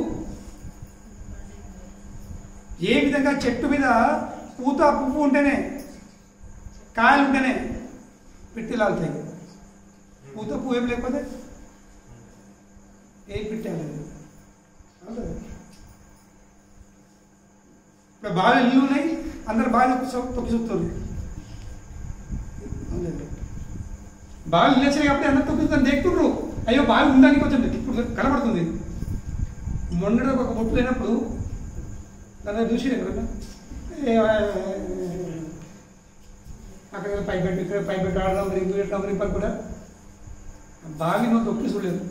ఏ విధంగా చెట్టు మీద పూత పువ్వు ఉంటేనే కాయలు ఉంటేనే పిట్టెలాలుతాయి, పూత పువ్వు ఏం లేకపోతే ఏ పిట్టాలి. ఇక్కడ బాగా ఇల్లు ఉన్నాయి, అందరు బాగా తొక్కి చూస్తారు, బాగా ఇల్లు వచ్చాయి కాబట్టి అందరు తొక్కుతారు, దేక్తుండ్రు. అయ్యో బాగా ఉందని కొంచెం ఇప్పుడు కనబడుతుంది. మొన్నటి ఒక బొట్టు లేనప్పుడు దాన్ని చూసి ఎక్కడన్నా అక్కడ పై పెట్టి ఇక్కడ పై పెట్టి ఆడదాం రింపు రింపలు కూడా బాగా నువ్వు తొక్కి చూడలేదు.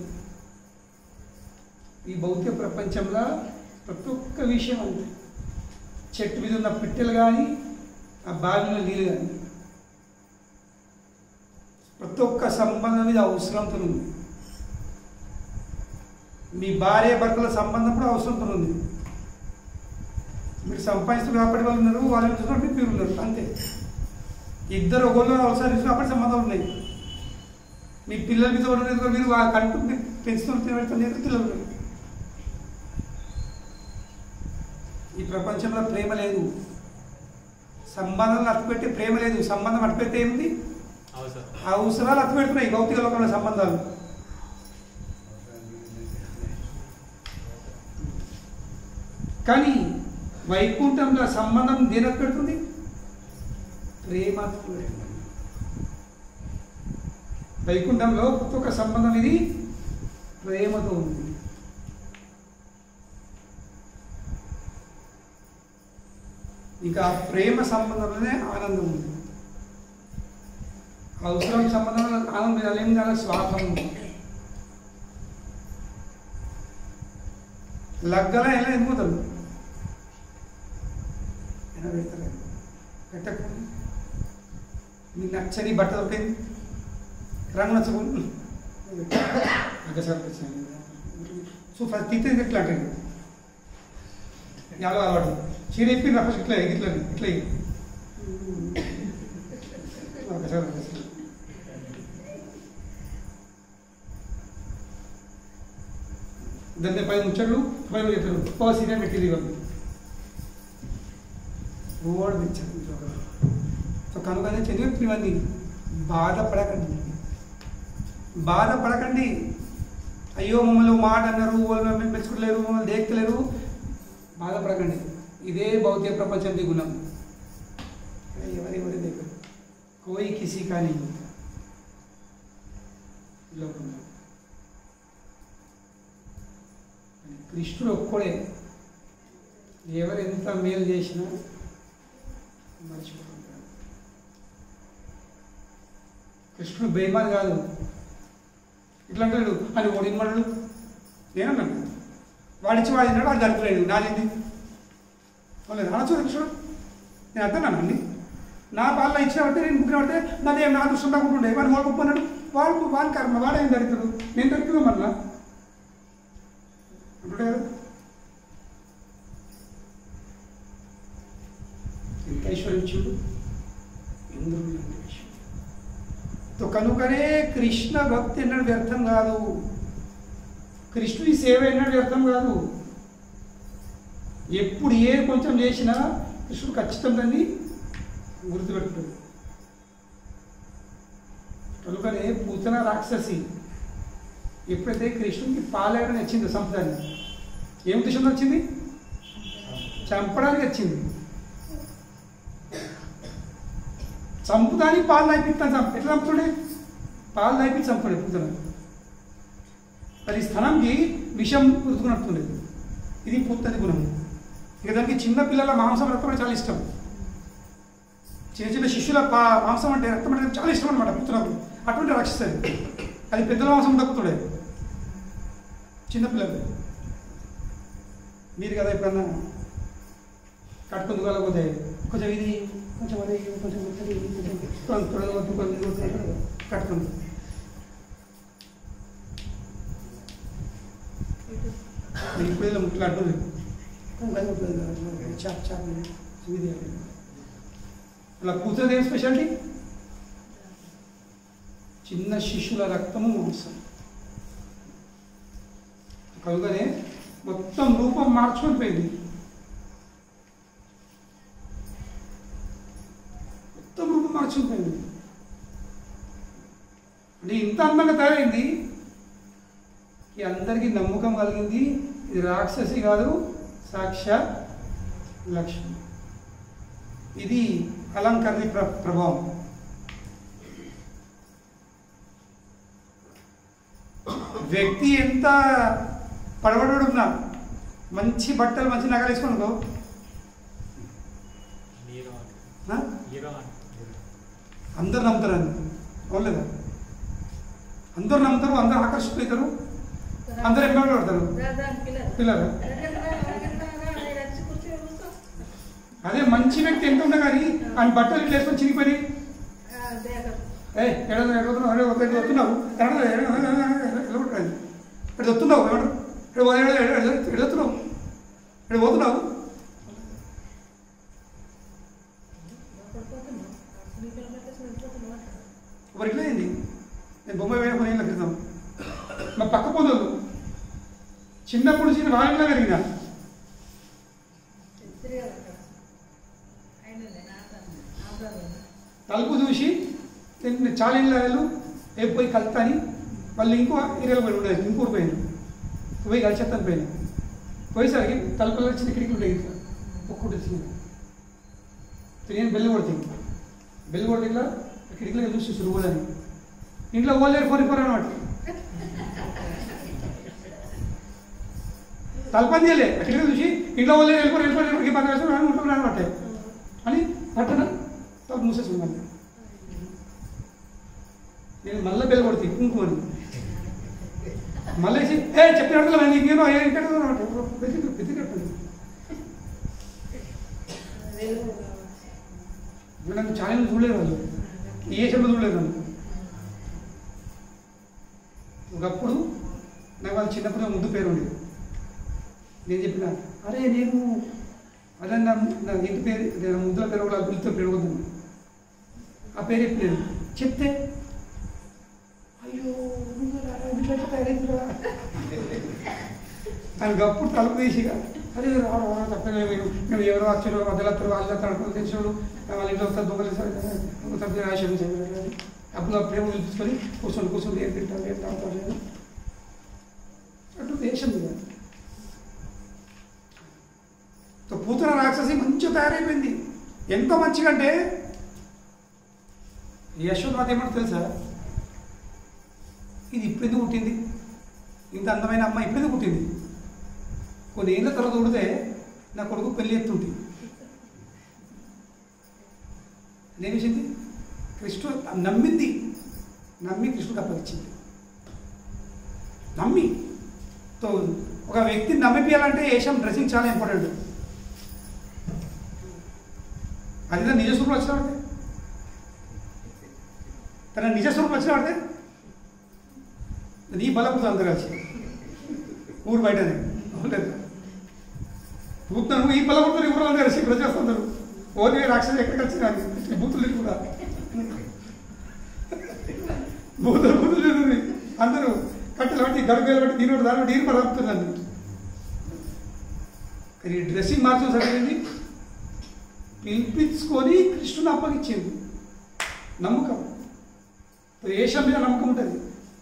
ఈ భౌతిక ప్రపంచంలో ప్రతి ఒక్క విషయం అంతే, చెట్టు మీద ఉన్న పిట్టెలు కానీ ఆ బావిలో నీళ్ళు కానీ ప్రతి ఒక్క సంబంధం మీద అవసరంతో ఉంది. మీ భార్య భర్తల సంబంధం కూడా అవసరంతో ఉంది. మీరు సంపాదిస్తూ కాబట్టి వాళ్ళు ఉన్నారు, వాళ్ళని చూసినప్పుడు మీరు ఉన్నారు, అంతే. ఇద్దరు ఒకళ్ళు అవసరం చూసిన అప్పటి సంబంధాలు ఉన్నాయి. మీ పిల్లల మీద ఉండేది మీరు కంటూ పెంచుతూ పెడుతున్నారు, పిల్లలు ఉన్నారు. ఈ ప్రపంచంలో ప్రేమ లేదు, సంబంధాలు అట్టుపెట్టే ప్రేమ లేదు. సంబంధం అట్టుపెట్టే ఏముంది? అవసరాలు అట్టుపెడుతున్నాయి భౌతిక లోకంలో సంబంధాలు. కానీ వైకుంఠంలో సంబంధం దేనికి పెడుతుంది? ప్రేమ. వైకుంఠంలో ప్రతి ఒక్క సంబంధం ఇది ప్రేమతో ఉంది. ఇంకా ప్రేమ సంబంధంలోనే ఆనందం ఉంది. అవసరం సంబంధంలో ఆనందం ఏం కాదు, స్వార్థం ఉంది. లగ్గల ఎలా ఎదుగుతారు ఎలా పెడతారు? పెట్టకపోతే మీకు నచ్చని బట్ట దొరికింది, రంగు నచ్చకుండా సో ఫస్ట్ తీస్తే ఇట్లా అంటే ఎలా అలవాటు చీర ఇప్పి నా ఫస్ట్ ఇట్లా ఇట్లా ఇట్లా ఒకసారి దాన్ని పది ముచ్చట్లు పది చెప్తారు ఓ సీనియా పెట్టింది ఇవ్వండి ఓడి తెచ్చారు. సో కనుకనే చదివి ఇవన్నీ బాధపడకండి, బాధపడకండి. అయ్యో మమ్మల్ని మాట అన్నారు, వాళ్ళు మమ్మల్ని మెచ్చుకోలేరు, మమ్మల్ని దేక్కలేరు, బాధపడకండి. ఇదే భౌతిక ప్రపంచం దిగున్నాం. ఎవరి ఎవరి దగ్గర కోయి కిసి కానీ కృష్ణుడు ఒక్కడే, ఎవరు ఎంత మేలు చేసినా మర్చిపోతుంటాడు. కృష్ణుడు బేమాన్ కాదు, ఇట్లా అంటాడు అని ఓడిమడు నేనన్నాను వాడిచ్చి వాడి తిన్నాడు వాడు దరిద్రలేదు నాదేంటి లేదు అనొచ్చు కృష్ణుడు. నేను అర్థన్నాను అండి నా పాలలో ఇచ్చిన పడితే నేను ముగ్గురు పడితే నాది నా దృష్టం రాకుంటుండే వాడు వాడు ఒప్పుకున్నాడు వాడు వాడి కర్మ వాడేం దరిద్రుడు నేను దరిద్రుడు మళ్ళా అంటుండే కదా. ఎంత ఐశ్వర్యించుడు ఇంద్రుడు తో కనుకనే కృష్ణ భక్తి ఎన్నడూ వ్యర్థం కాదు, కృష్ణుడి సేవ ఎన్నడూ వ్యర్థం కాదు. ఎప్పుడు ఏ కొంచెం చేసినా కృష్ణుడు ఖచ్చితంగా దాన్ని గుర్తుపెట్టుకుంటాడు. కనుకనే పూతన రాక్షసి ఎప్పుడైతే కృష్ణుడికి పాలేయడానికి వచ్చింది సంపదాన్ని ఏం ఉద్దేశంతో వచ్చింది? చంపడానికి వచ్చింది. చంపుదానికి పాలు తాగిపిస్తాను చంప ఎట్లా చంపుతుండే? పాలు తాగిపి చంపుడే పూతన. అది స్థలంకి విషం రుతుకున్నట్టుండేది. ఇది పూతని గుణం. ఇక దానికి చిన్న పిల్లల మాంసం రక్తం అంటే చాలా ఇష్టం. చిన్న చిన్న శిష్యుల పా మాంసం అంటే రక్తం అంటే చాలా ఇష్టం అనమాట పుత్రులకు. అటువంటి రక్షిస్తుంది. అది పెద్దల మాంసం దక్కుతుండే చిన్నపిల్లలు. మీరు కదా ఎప్పుడన్నా కట్టుకుందుకు వెళ్ళకపోతే కొంచెం ఇది కొంచెం అది కొంచెం కొంచెం కట్టుకుంది. ఇప్పుడు ముట్లు అడ్డు చాప్ చాప్ ఇది అలా కూతురు ఏం స్పెషాలిటీ? చిన్న శిశువుల రక్తము మాంసం. కనుకనే మొత్తం రూపం మార్చుకొని పోయింది. మొత్తం రూపం మార్చుకొని పోయింది. అంటే ఇంత అందంగా తయారైంది ఈ అందరికీ నమ్మకం కలిగింది ఇది రాక్షసి కాదు సాక్షాత్ లక్ష్మి. ఇది అలంకరణ ప్ర ప్రభావం. వ్యక్తి ఎంత పడబడున్నా మంచి బట్టలు మంచి నగలు వేసుకోనుకో అందరు నమ్ముతారని అవును, అందరు నమ్ముతారు, అందరు ఆకర్షితులవుతారు, అందరు ఎంబడి పడతారు పిల్లలు. అదే మంచి వ్యక్తి ఎంత ఉన్నా కానీ ఆయన బట్టలు ఇట్లా వేసుకొని చిరిగిపోయి ఏ ఎడ ఎడుతున్నావు వస్తున్నావు ఎక్కడ వస్తున్నావు ఎడుతున్నావు ఎక్కడ పోతున్నావు మరి ఇట్లా అయింది. నేను బొమ్మాయి వేరే కొన్ని ఏళ్ళ క్రితం మా పక్క పోదు చిన్నప్పుడు చిన్న వాళ్ళ పెరిగిన తలుపు చూసి చాలా ఇళ్ళు ఏ పోయి కలుతాని వాళ్ళు ఇంకో ఏరియాలో పోయి ఉండేది ఇంకోటి పోయాను పోయి కలిసేస్తాను పోయాను పోయేసరికి తలుపులో చిన్న కిటికీలు ఉండేది ఒక్కటి వచ్చింది నేను బెల్లి కొడుతుంది బెల్లి కొడితే ఇట్లా కిటికీలో చూసి సులువుదని ఇంట్లో ఓలేరు కోరిపోరు అనమాట తలపని చేయలే కిటికీ చూసి ఇంట్లో ఓలేరు వెళ్ళిపోరు వెళ్ళిపోయి పని వేసుకుని ఉంటున్నాను అనమాట అని పట్టణ తలుపు మూసేసుకున్నాను. నేను మళ్ళీ బెల్లి కొడుతుంది కుంకుమని మళ్ళీ ఏ చెప్పినట్టు ఇంకేమో నన్ను ఛానల్ చూడలేదు వాళ్ళు ఏ చెప్పుడు చూడలేదు నన్ను. ఒకప్పుడు నాకు వాళ్ళు చిన్నప్పుడు ముద్దు పేరు ఉండేది. నేను చెప్పిన అరే నేను అదే నా నా ఇంటి పేరు నా ముద్దుల పేరు కూడా గురితో పేరు వద్దాను ఆ పేరు చెప్పలేదు చెప్తే అయ్యో తయారైతురా దానికి అప్పుడు తలుపు తీసిగా అదే తప్పనే మేము ఎవరో వచ్చారో మధ్యలో వాళ్ళు తడుపులు తెచ్చాడు వాళ్ళ ఇంట్లో వస్తారు దొంగలు తప్పని ఆశయం చేయలేదు అప్పుడు ఆ ప్రేమ పిలిపించుకొని కూర్చొని కూర్చొని ఏం తింటారు ఏం తాగుతారు లేదు అటు దేశం కదా. పూతన రాక్షసి మంచిగా తయారైపోయింది. ఎంత మంచిగా అంటే యశోద ఏమంటే తెలుసా ఇది ఇప్పుడు ఎందుకు పుట్టింది ఇంత అందమైన అమ్మ ఇప్పుడు ఎందుకు పుట్టింది కొన్ని ఏళ్ళ తర్వాత ఉడితే నా కొడుకు పెళ్ళి ఎత్తుంటుంది నేను చేసింది కృష్ణుడు నమ్మింది నమ్మి కృష్ణుడు అప్పగించింది నమ్మి తో ఒక వ్యక్తిని నమ్మిపియాలంటే వేషం డ్రెస్సింగ్ చాలా ఇంపార్టెంట్. అది తన నిజ స్వరూపం వచ్చిన పడితే తన నిజ స్వరూపం వచ్చిన పడితే నీ బలపడుతుంది అందరు కలిసి ఊరు బయటనే లేదు బూతున్నారు ఈ బలపడుతుంది ఊరు అందరు కలిసి ఇప్పుడు చేస్తున్నారు. ఓన్లీ రాక్షసు ఎక్కడ కలిసి కానీ బూతులు కూడా బూతులు బూతులు లేదు అందరూ కట్టెలు బట్టి గడుపులు బట్టి దీని దాని బట్టి నీరు పడుతుంది. కానీ డ్రెస్సింగ్ మార్చడం సరైనది. పిలిపించుకొని కృష్ణుని అప్పగించింది. నమ్మకం వేషం మీద నమ్మకం ఉంటుంది.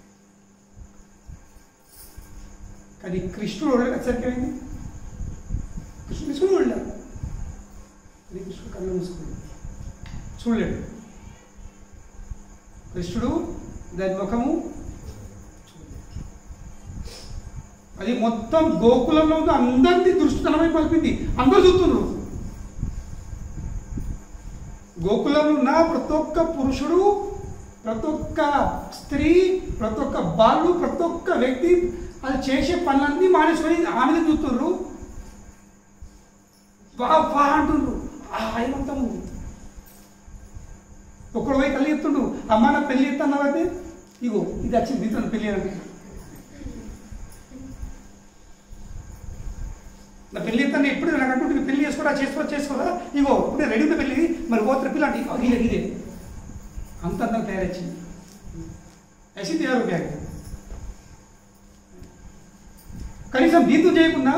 కానీ కృష్ణుడు వెళ్ళాడు సరిపోయింది. కృష్ణుడు కృష్ణుడు వెళ్ళాడు అది కృష్ణుడు కళ్ళు మూసుకున్నాడు చూడలేడు. కృష్ణుడు దాని ముఖము అది మొత్తం గోకులంలో ఉన్న అందరినీ దృష్టితనమై పలిపింది. అందరూ చూస్తున్నారు. గోకులంలో ఉన్న ప్రతి ఒక్క పురుషుడు, ప్రతి ఒక్క స్త్రీ, ప్రతి ఒక్క బాలు, ప్రతి ఒక్క వ్యక్తి అది చేసే పనులన్నీ మానేసుకొని ఆమెను చూస్తున్నారు. వా వా అంటుండ్రు. ఆయనంతము ఒక్కడు పోయి తల్లి ఎత్తుండు. అమ్మ నా పెళ్ళి ఎత్తన్నావైతే ఇగో ఇది వచ్చింది దీంతో పెళ్ళి అంటే నా పెళ్ళి ఎత్తాను ఎప్పుడు నాకు అంటుంటే పెళ్లి చేసుకోరా చేసుకోరా చేసుకోరా ఇగో ఇప్పుడు రెడీ ఉంది పెళ్ళి మరి పోతే పిల్ల అంటే ఇదే ఇదే అంత అంతా తయారొచ్చింది. ऐसी तैयार हो गया కనీసం దీంతో చేయకుండా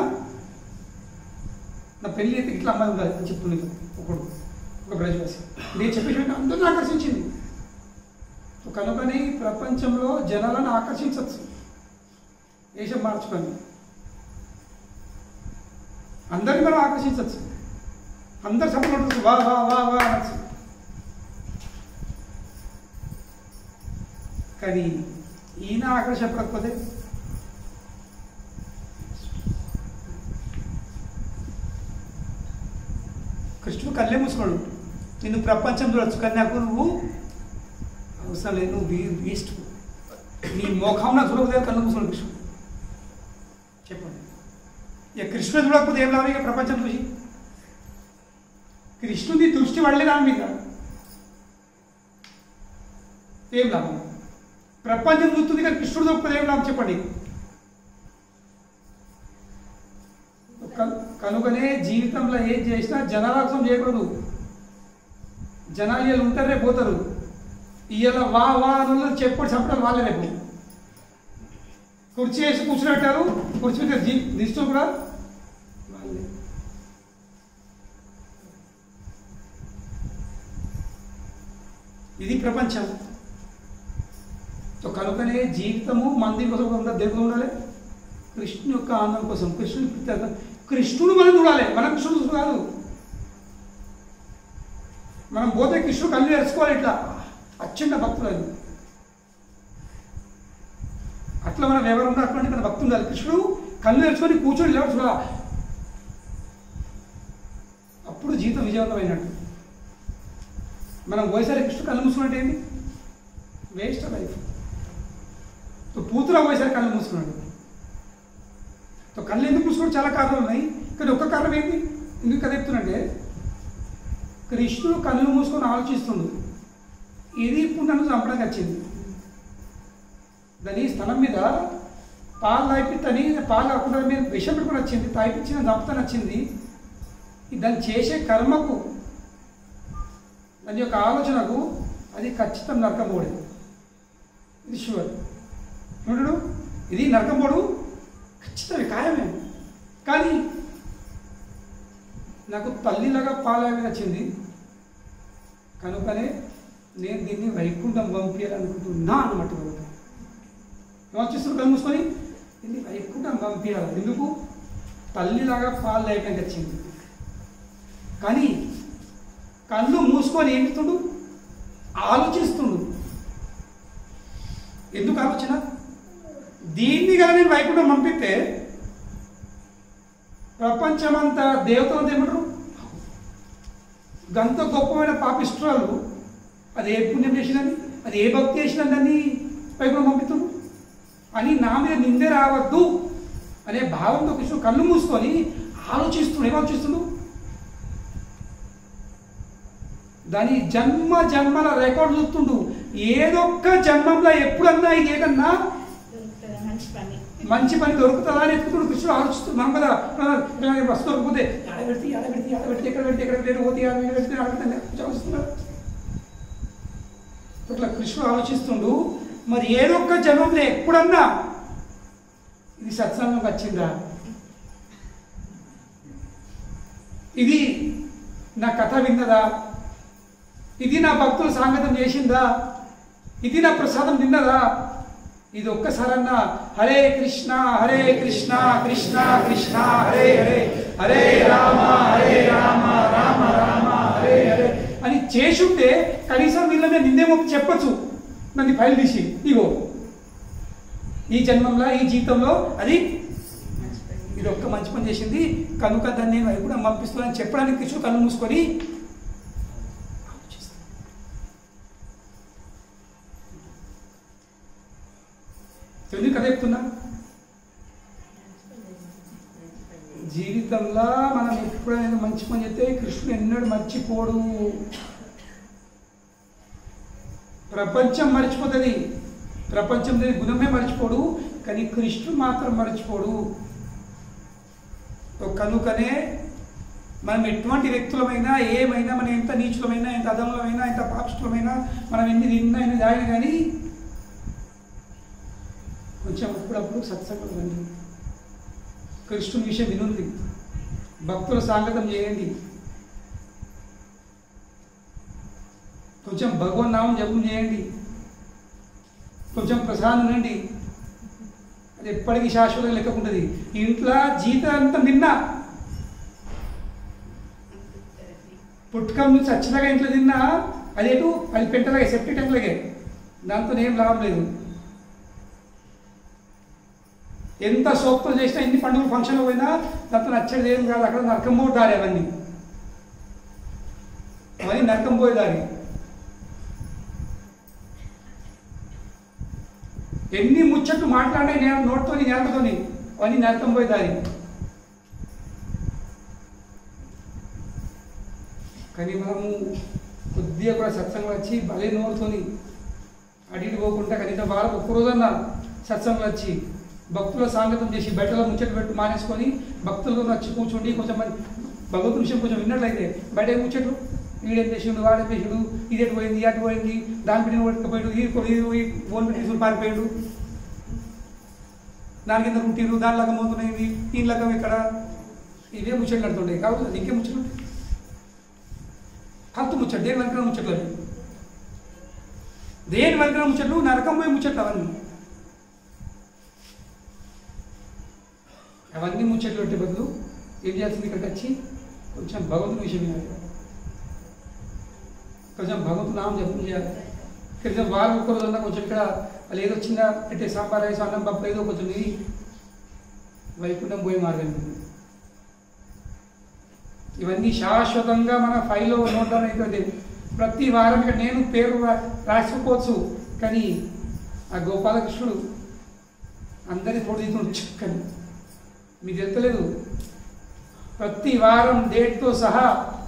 నా పెళ్ళి అయితే ఇట్లా అమ్మాయి ఉండాలి అని చెప్తుంది ఒకడు ఒక బ్రజవాసి. నేను చెప్పేసి అందరిని ఆకర్షించింది. కనుకని ప్రపంచంలో జనాలను ఆకర్షించవచ్చు వేషం మార్చుకొని. అందరిని మనం ఆకర్షించవచ్చు. అందరు సపోర్ట్ ఉంటుంది వా వా వా వా అనొచ్చు. కానీ ఈయన ఆకర్షపడకపోతే కృష్ణుడు కళ్ళే మూసుకోడు. నిన్ను ప్రపంచం చూడొచ్చు కానీ నాకు నువ్వు అవసరం లేదు, నువ్వు వేస్ట్, నీ మోఖం నాకు చూడకపోతే కళ్ళు మూసుకోడు కృష్ణుడు. చెప్పండి ఇక కృష్ణుడు చూడకపోతే ఏం లాభం? ఇక ప్రపంచం చూసి కృష్ణుడి దృష్టి పడలే దాని మీద ఏం లాభం? ప్రపంచం చూస్తుంది కానీ కృష్ణుడు చూడకపోతే ఏం లాభం చెప్పండి. కనుకనే జీవితంలో ఏం చేసినా జనాలక్షం చేయకూడదు. జనాలు ఇవాళ ఉంటారు రేపు పోతారు. ఇవాళ వా వా అని చెప్పి చంపడం వాళ్ళే రేపు. కుర్చీ వేసి కూర్చోబెట్టారు, కుర్చీ మీద జీ దిష్టి కూడా వాళ్ళే. ఇది ప్రపంచం. కనుకనే జీవితము మంది కోసం ఉండాలి, దేవుడు ఉండాలి, కృష్ణుని యొక్క ఆనందం కోసం. కృష్ణుని కృష్ణుడు మనం చూడాలి, మన కృష్ణుడు కాదు. మనం పోతే కృష్ణుడు కళ్ళు తెరుచుకోవాలి. ఇట్లా అచ్చండ భక్తులు అట్లా మనం ఎవరు అటువంటి మన భక్తులు ఉండాలి. కృష్ణుడు కళ్ళు తెరుచుకొని కూర్చొని లేవడు చూడాలి. అప్పుడు జీవితం విజయవంతమైనట్టు. మనం పోయేసరికి కృష్ణుడు కళ్ళు మూసుకున్నట్టు ఏంటి? Waste life. పూతురా పోయేసరికి కళ్ళు మూసుకున్నాడు. కళ్ళు ఎందుకు మూసుకోవడం చాలా కారణాలు ఉన్నాయి. కానీ ఒక్క కారణం ఏంటి ఎందుకు కథ చెప్తున్నట్టే, కృష్ణుడు కళ్ళు మూసుకొని ఆలోచిస్తుండు. ఇది ఇప్పుడు నన్ను చంపడానికి వచ్చింది. దాని స్థలం మీద పాలు తాగిపిత్తని పాలు కాకుండా మీద విషం పెట్టుకుని వచ్చింది. తాగిపించిన చంపుతాను వచ్చింది. దాన్ని చేసే కర్మకు దాని యొక్క ఆలోచనకు అది ఖచ్చితం నరకంబోడు. ఇది షూర్. చూడు ఇది నరకంబోడు ఖచ్చితమే, ఖాయమే. కానీ నాకు తల్లిలాగా పాలాగా వచ్చింది కనుకనే నేను దీన్ని వైకుంఠం పంపించాలనుకుంటున్నా అన్నమాట. ఏమొచ్చిస్తుంది కళ్ళు మూసుకొని దీన్ని వైకుంఠం పంపించాలి. ఎందుకు? తల్లిలాగా పాలు లేకుండా వచ్చింది. కానీ కళ్ళు మూసుకొని ఏమిస్తుండు? ఆలోచిస్తుండు. ఎందుకు ఆలోచన? దీన్ని కదా నేను వైకుంఠం పంపిస్తే ప్రపంచమంతా దేవతలు ఏమంటారు? గంత గొప్పమైన పాపిష్ట్రాలు అది ఏ పుణ్యం చేసిందని, అది ఏ భక్తి చేసిందని దాన్ని వైకుంఠం పంపిస్తుడు అని నా మీద నిందే రావద్దు అనే భావంతో కృష్ణుడు కళ్ళు మూసుకొని ఆలోచిస్తుండు. ఏం ఆలోచిస్తుండు? దాని జన్మ జన్మల రికార్డు చూస్తుండు. ఏదొక్క జన్మంలో ఎప్పుడన్నా ఇది ఏదన్నా మంచి పని దొరుకుతుందా అని ఎత్తుకుడు కృష్ణుడు ఆలోచిస్తుంది. మనం కదా బస్సు దొరికిపోతే ఆడ పెడితే ఆడ పెడితే ఆడ పెడితే ఎక్కడ పెడితే ఎక్కడ పెడితే పోతే ఆడ పెడితే ఆడ పెడితే ఆలోచిస్తున్నాడు. అట్లా కృష్ణుడు ఆలోచిస్తుండు. మరి ఏదొక్క జన్మంలో ఎప్పుడన్నా ఇది సత్సంగం వచ్చిందా, ఇది నా కథ విన్నదా, ఇది నా భక్తులు సాంగతం చేసిందా, ఇది నా ప్రసాదం తిన్నదా, ఇది ఒక్కసారన్నా హరే కృష్ణ హరే కృష్ణ కృష్ణ కృష్ణ హరే హరే హరే రామ హరే రామ రామ రామ హరే హరే అని చేసుంటే కనీసం వీళ్ళ మీద నిందేమో చెప్పచ్చు. నన్ను ఫైల్ తీసి ఇగో ఈ జన్మంలో ఈ జీవితంలో అది ఇది ఒక్క మంచి పని చేసింది కనుక దాన్ని నేను ఎప్పుడు పంపిస్తున్నాను చెప్పడానికి కృష్ణుడు కళ్ళు మూసుకొని ఎందుకు కథ చెప్తున్నా? జీవితంలో మనం ఎప్పుడైనా మంచి పని చేస్తే కృష్ణుడు ఎన్నడూ మర్చిపోడు. ప్రపంచం మర్చిపోతుంది, ప్రపంచం గుణమే మర్చిపోడు, కానీ కృష్ణుడు మాత్రం మర్చిపోడు. కనుకనే మనం ఎటువంటి వ్యక్తులమైనా ఏమైనా మనం ఎంత నీచులమైనా ఎంత అదములమైనా ఎంత పాపిష్టులమైనా మనం ఎన్ని తిన్నా ఎన్ని తాగినా కానీ కొంచెం అప్పుడప్పుడు సత్సంగం రండి, కృష్ణుని విషయం వినుంది, భక్తుల సాంగతం చేయండి, కొంచెం భగవన్ నామం జపం చేయండి, కొంచెం ప్రసాదం ఉండండి. అది ఎప్పటికీ శాశ్వతంగా లెక్కకుంటుంది. ఇంట్లో జీవితాంతం తిన్నా పుట్టుక నుంచి చచ్చిలాగా ఇంట్లో తిన్నా అదేటు అది పెట్టలాగే సెప్టీ ట్యాంక్లాగే, దాంతో ఏం లాభం లేదు. ఎంత సోక్తులు చేసినా ఎన్ని పండుగ ఫంక్షన్లు పోయినా దాంతో నచ్చడి ఏం కాదు. అక్కడ నరకం పోయి దారి అవన్నీ అవన్నీ నరకం పోయే దారి. ఎన్ని ముచ్చట్లు మాట్లాడే నేను నోట్తోని నేలతోని అవన్నీ నరకం పోయే దారి. కానీ మనము కొద్దిగా కూడా సత్సంగం వచ్చి భలే నోరుతోని అటు ఇటు పోకుండా కనీసం వాళ్ళకు ఒక్కరోజన్నా సత్సంగం వచ్చి భక్తుల సాంగతం చేసి బయటలో ముచ్చట్లు పెట్టు మానేసుకొని భక్తులతో వచ్చి కూర్చోండి కొంచెం మంది భగవంతుని విషయం కొంచెం విన్నట్లయితే బయట ముచ్చట్లు వీడేం చేసిండు వాడేం చేసిండు ఇది ఎటు పోయింది అటు పోయింది దాని పిల్లలు పట్టుకుపోయాడు ఈ ఫోన్ పెట్టి తీసుకుని పారిపోయాడు దాని కింద కుట్టిరు దాని లగ్గం పోతున్నాయి ఈ లగ్గం ఇక్కడ ఇవే ముచ్చట్లు నడుతుంటాయి. కాబట్టి ఇంకే ముచ్చట్లు కలుతు ముచ్చట్లు దేని వెనక ముచ్చట్లు అవి దేని వెనక ముచ్చట్లు నరకం పోయి ముచ్చట్లు అవన్నీ అవన్నీ ముచ్చట్లు పెట్టే బదులు ఏం చేయాల్సింది ఇక్కడికి వచ్చి కొంచెం భగవంతుని విషయం వినాలి, కొంచెం భగవంతుని నామం జపం చేయాలి. కొంచెం వాళ్ళు ఒక్కరోజన్నా కొంచెం ఇక్కడ వాళ్ళు ఏదో చిన్న పెట్టే సాంబార్ రైస్ అన్నం పప్పు ఏదో కొంచెం ఇది వైకుంఠం పోయే మార్గం. ఇవన్నీ శాశ్వతంగా మన ఫైల్లో నోట్ డౌన్ అవుతుంది. ప్రతి వారం ఇక్కడ నేను పేరు రాసుకోవచ్చు, కానీ ఆ గోపాలకృష్ణుడు అందరి ఫోటో తీసుకుంటు చక్కని మీకు తెలుస్తలేదు. ప్రతి వారం డేట్తో సహా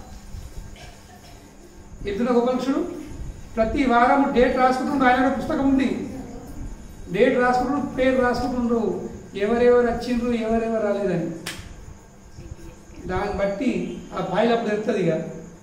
ఎద్దున గోపాలకృష్ణుడు ప్రతి వారం డేట్ రాసుకుంటుండ్రు. ఆయన పుస్తకం ఉంది, డేట్ రాసుకుంటుండ్రు, పేరు రాసుకుంటుండ్రు, ఎవరెవరు వచ్చిండ్రు ఎవరెవరు రాలేదని. దాన్ని బట్టి ఆ ఫైల్ అప్పుడు తెలుస్తుంది. ఇక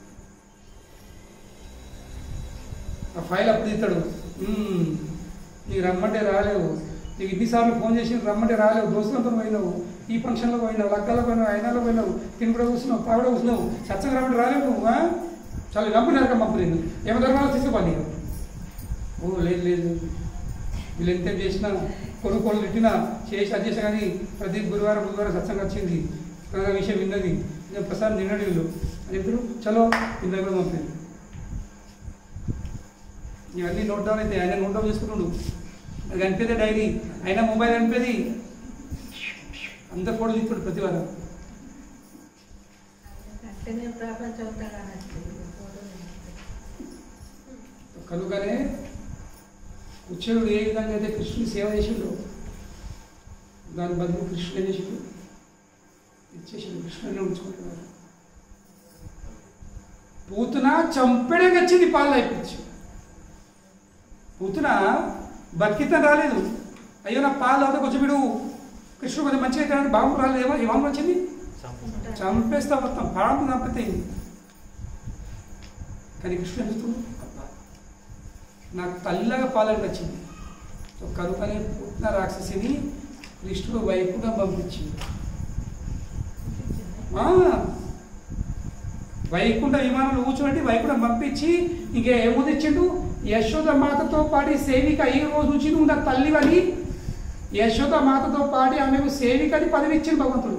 ఆ ఫైల్ అప్పుడు ఇస్తాడు, నీకు రమ్మంటే రాలేవు, నీకు ఇన్నిసార్లు ఫోన్ చేసి రమ్మంటే రాలేవు, దోస్తులతో పోయినావు, ఈ ఫంక్షన్లో పోయినావు, లక్కల్లో పోయినావు, అయినాలో పోయినావు, తిని కూడా కూర్చున్నావు, తాగడ కూర్చున్నావు, సత్సంగా రమ్మంటే రాలేవు నువ్వు చాలా రంపు నరకం పంపు నేను ఏమో ధర్మాలు తీసుకోవాలి. ఓ లేదు లేదు వీళ్ళు ఎంత చేసినా కొడుకు కొడుకు తిట్టినా చేసి అది చేసినా కానీ ప్రతి గురువారం బుధవారం సత్సంగా వచ్చింది, విషయం విన్నది, ప్రసాదం నిన్నటి వీళ్ళు అని ఇప్పుడు చలో ఇందులో కూడా పంపింది. ఇవన్నీ నోట్ డౌన్ అయితే ఆయన నోట్ డౌన్ చేసుకుంటుండు. అది అనిపేదే డైరీ, అయినా మొబైల్ అనిపేది అందరు ఫోటో తీసుకుంటు ప్రతి వారం. కనుకనే కుచేరుడు ఏ విధంగా అయితే కృష్ణుని సేవ చేసిండు దాని బదులు కృష్ణుడు ఏం చేసాడు, ఇచ్చేసాడు, కృష్ణుడిని ఉంచుకుంటున్నారు. పూతన చంపడానికి వచ్చింది పాలు అయిపోవచ్చు. పూతన బతికితం రాలేదు, అయ్యో నా పాలు అవుతా కొంచెం వీడు కృష్ణుడు కొంచెం మంచిగా అయితే బాబు రాలేదేమో, ఏమో వచ్చింది చంపేస్తా మొత్తం పాము చంపితే. కానీ కృష్ణుడు ఎందుకు నాకు తల్లిలాగా పాలని వచ్చింది. సో కనుకనే పూతన రాక్షసిని కృష్ణుడు వైకుంఠం పంపించింది. వైకుంఠ విమానంలో కూర్చోబెట్టి వైకుంఠం పంపించి ఇంకా ఏముంది ఇచ్చిండు, యశోద మాతతో పాటి సేవిక ఈ రోజు నుంచి నువ్వు నా తల్లి అని యశోద మాతతో పాటి ఆమెకు సేవికని పదవి ఇచ్చింది భగవంతుడు.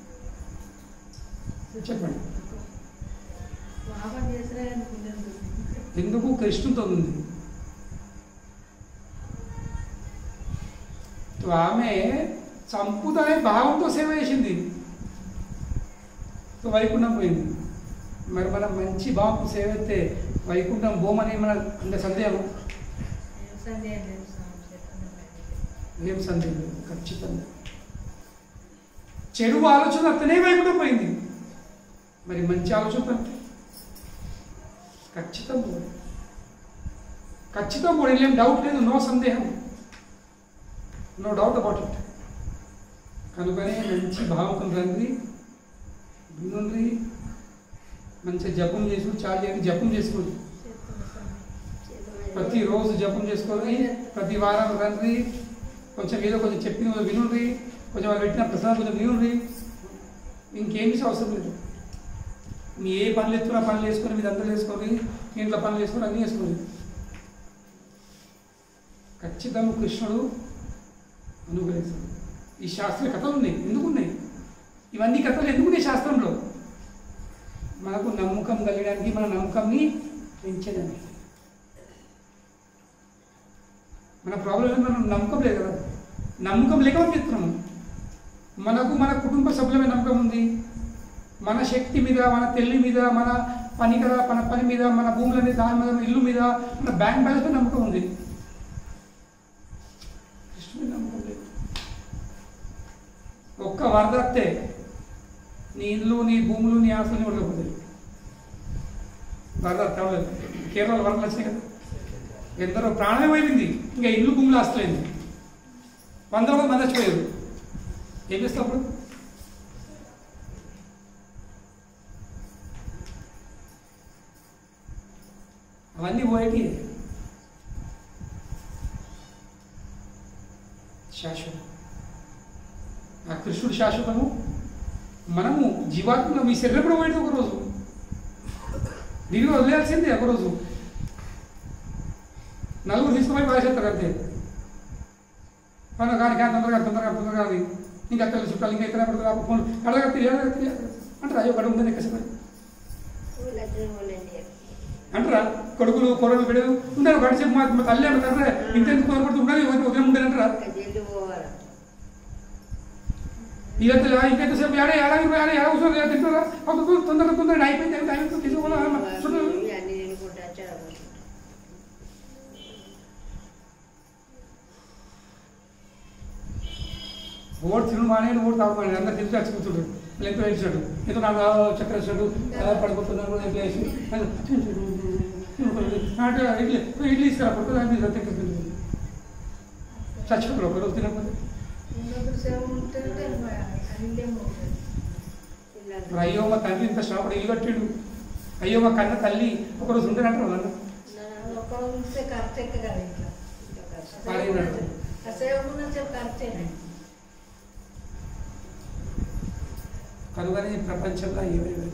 చెప్పండి ఎందుకు కృష్ణుతో ఉంది. ఆమె చంపుతానే భావంతో సేవ చేసింది, వైకుంఠం పోయింది. మరి మనం మంచి భావంతో సేవ అయితే వైకుంఠం భూమని మన అంటే సందేహం ఏం సందేహం లేదు, ఖచ్చితంగా. చెడు ఆలోచన అతనే వైకుంఠం పోయింది, మరి మంచి ఆలోచన ఖచ్చితం పోదు, ఖచ్చితం పోయి ఏం డౌట్ లేదు, నో సందేహం, నో డౌట్ అబౌట్ ఇట్. కనుకనే మంచి భావం రండి వినుండ్రి, మంచిగా జపం చేసుకుని చాలా చేయండి, జపం చేసుకోండి, ప్రతిరోజు జపం చేసుకోండి, ప్రతి వారం రండి, కొంచెం ఏదో కొంచెం చెప్పిన వినుండ్రి, కొంచెం వాళ్ళు పెట్టిన ప్రసాదం కొంచెం వినుండ్రి, ఇంకేమీ అవసరం లేదు. మీ ఏ పనులు ఎత్తున పనులు వేసుకొని మీరు అందరూ వేసుకొని ఇంట్లో పనులు వేసుకొని అన్నీ వేసుకోండి. ఖచ్చితంగా కృష్ణుడు అనుగ్రహిస్తాడు. ఈ శాస్త్ర కథలు ఉన్నాయి, ఎందుకు ఉన్నాయి ఇవన్నీ కథలు, ఎందుకున్నాయి శాస్త్రంలో? మనకు నమ్మకం కలిగడానికి, మన నమ్మకంని పెంచడానికి. మన ప్రాబ్లం మనం నమ్మకం లేదు కదా, నమ్మకం లేక చెప్తున్నాము. మనకు మన కుటుంబ సభ్యుల నమ్మకం ఉంది, మన శక్తి మీద, మన తెల్లి మీద, మన పని కదా మన పని మీద, మన భూముల మీద, దాని మీద, ఇల్లు మీద, మన బ్యాంక్ బ్యాలెన్స్ మీద నమ్మకం ఉంది. కృష్ణుడి నమ్మకం లేదు. ఒక్క వరదత్తే నీ ఇల్లు, నీ భూములు, నీ ఆస్తులు ఉండకపోతే వరద కావలేదు. కేరళ వరదలు వచ్చినాయి కదా, ఎందరో ప్రాణమే పోయింది, ఇంకా ఇల్లు భూములు ఆస్తులైంది, వందల మంది మంది చచ్చిపోయారు. ఏం చేస్తావు అప్పుడు? అవన్నీ పోయేటి శాశ్వతం. ఆ కృష్ణుడు శాశ్వతము, మనము జీవాత్మలో మీ శరీరం కూడా పోయేది ఒకరోజు, దీన్ని వదిలేయాల్సిందే ఒకరోజు. నలుగురు తీసుకుపోయి బాధేస్తారు అంతే, పని కానీ కానీ తొందరగా తొందరగా తొందరగా అది ఇంకా అత్తలు చుట్టాలు ఇంకా ఇతర పడుతుంది ఫోన్ అడగత్తి అంటారా, అయ్యో గడువు ఉందని ఎక్కసేపు అంటారా, కొడుకులు కొడుకులు బిడ్డలు ఉండరు గడిచేపు మా తల్లి అంటారా, ఇంతెందుకు కోరపడుతూ ఉండాలి, ఉదయం ఉండేది అంటారా. ఇదంతా ఇంకెంతసేపు ఏడా ఏడాది ఏడా ఏడా కూర్చొని తింటారా, తొందరగా తొందరగా అయిపోయింది టైం తీసుకోవాలి. ఓటు తిను మానేది, ఓటు తాగుమానేది, అందరు తిరిగి వచ్చి కూర్చుంటాడు, ఎంతో వేసాడు, ఎంతో నాకు చక్కెర వేసాడు, పడిపోతున్నాడు, వేసి ఇడ్లీ ఇడ్లీ ఇస్తారా పడుతుంది చచ్చిపోతాడు ఒకరోజు తినకపోతే. అయ్యో మా తండ్రి ఇంత శ్రమపడి ఇల్లు కట్టాడు, అయ్యో మా కన్న తల్లి ఒకరోజు ఉంటాడంటారు వాళ్ళు. కనుకనే ప్రపంచంలో ఏమైనా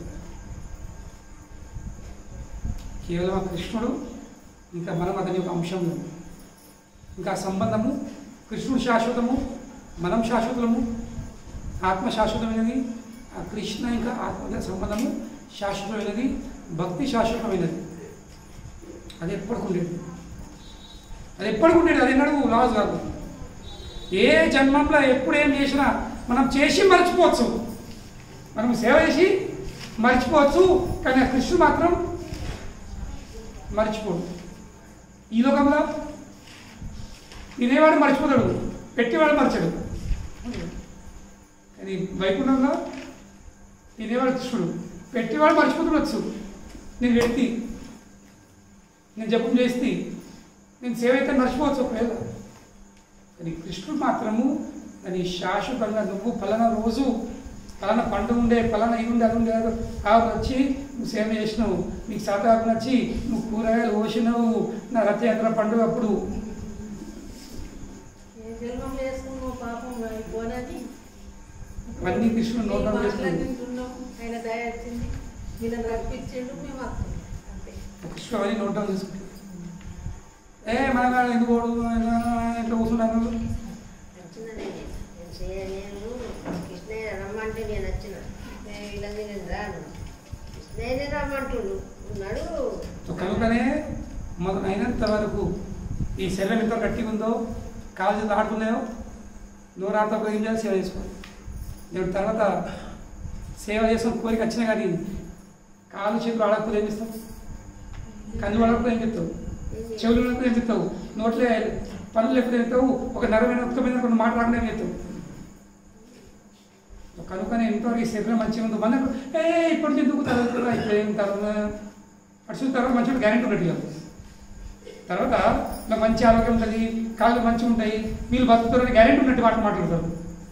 కేవలం ఆ కృష్ణుడు, ఇంకా మనం అతని యొక్క అంశంలో, ఇంకా సంబంధము కృష్ణుడు శాశ్వతము, మనం శాశ్వతము, ఆత్మ శాశ్వతమైనది, ఆ కృష్ణ ఇంకా ఆత్మ సంబంధము శాశ్వతమైనది, భక్తి శాశ్వతమైనది. అది ఎప్పటికి ఉండేది, అది ఎప్పటికి ఉండేది, అది ఎన్నడూ లాస్ కాదు. ఏ జన్మంలో ఎప్పుడు ఏం చేసినా మనం చేసి మర్చిపోవచ్చు, మనం సేవ చేసి మర్చిపోవచ్చు, కానీ ఆ కృష్ణుడు మాత్రం మర్చిపోడు. ఈ లోకంలో తినేవాడు మర్చిపోతాడు, పెట్టేవాడు మర్చడు, కానీ వైకుంఠంలో తినేవాడు కృష్ణుడు, పెట్టేవాడు మర్చిపోతుండొచ్చు. నేను వ్యక్తి, నేను జపం చేస్తే, నేను సేవ అయితే మర్చిపోవచ్చు ఒకవేళ. కానీ కృష్ణుడు మాత్రము దాన్ని శాశ్వతంగా నువ్వు ఫలానా రోజు ఫలానా పండు ఉండే ఫలానా ఇది ఉండే అది ఉండే ఆవు వచ్చి నువ్వు సేవ చేసినావు, నీకు శాతాకు నచ్చి నువ్వు కూరగాయలు కోసినావు నా రథయాత్ర పండుగ అప్పుడు అన్నీ కృష్ణుడు నోటం చేసుకున్నావు. కృష్ణుడు అవన్నీ నోటం చేసుకుంటాడు. ఏ మన ఎందుకు ఎట్లా కూర్చున్నాను కృష్ణయ్య రమ్మంటే నేను వచ్చిన వీళ్ళని నేను రాను, కృష్ణయ్యనే రమ్మంటుడు ఉన్నాడు. కనుకనే మొదలు అయినంత వరకు ఈ శరీరం ఎంత గట్టిగా ఉందో, కాలు చేతులు ఆడుతున్నాయో, నువ్వు రాత ఏం చేయాలి, సేవ చేసుకోవాలి. దేవుడి తర్వాత సేవ చేసుకుని కోరిక వచ్చినా కానీ కాలు చేతులు ఆడకపోతే ఏం చేస్తావు, కన్ను ఆడకపోతే ఏం చెప్తావు, చెవులు ఆడకపోతే ఏం చెప్తావు, నోట్లే పనులు లేకపోతే ఏం చెప్తావు, ఒక నరమైన ఉత్తమైన కొన్ని మాట రాకుండా ఏం చెప్తావు. కనుకనే ఎంతవరకు ఈ శరీరం మంచిగా ఉందో మనకు ఏ ఇప్పుడు ఎందుకు తర్వాత ఇప్పుడు ఏం తర్వాత అటు తర్వాత మంచిగా గ్యారెంటీ ఉన్నట్టుగా తర్వాత నాకు మంచి ఆరోగ్యం ఉంటుంది, కాళ్ళు మంచిగా ఉంటాయి, వీళ్ళు బతుకుతారని గ్యారెంటీ ఉన్నట్టు మాట మాట్లాడతారు.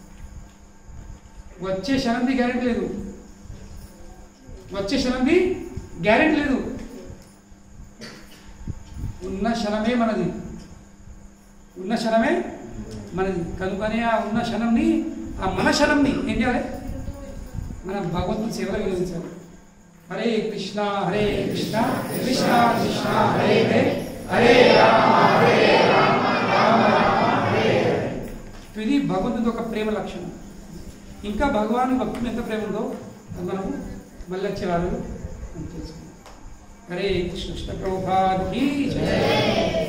వచ్చే క్షణంది గ్యారెంటీ లేదు, వచ్చే క్షణంది గ్యారెంటీ లేదు. ఉన్న క్షణమే మనది, ఉన్న క్షణమే మనది. కనుకనే ఆ ఉన్న క్షణంని, ఆ మన క్షణంని ఏం చేయాలి, మనం భగవంతుని సేవలో వినియోగించాలి. హరే కృష్ణ హరే కృష్ణ కృష్ణ కృష్ణ హరే హరే హరే రామ హరే రామ రామ రామ హరే హరే. ఇది భగవంతుడి ఒక ప్రేమ లక్షణం. ఇంకా భగవాను భక్తులు ఎంత ప్రేమ ఉందో అది మనము మళ్ళీ వచ్చేవారు తెలుసుకుందాం. హరే కృష్ణ ప్రభుపాద్ కీ జై.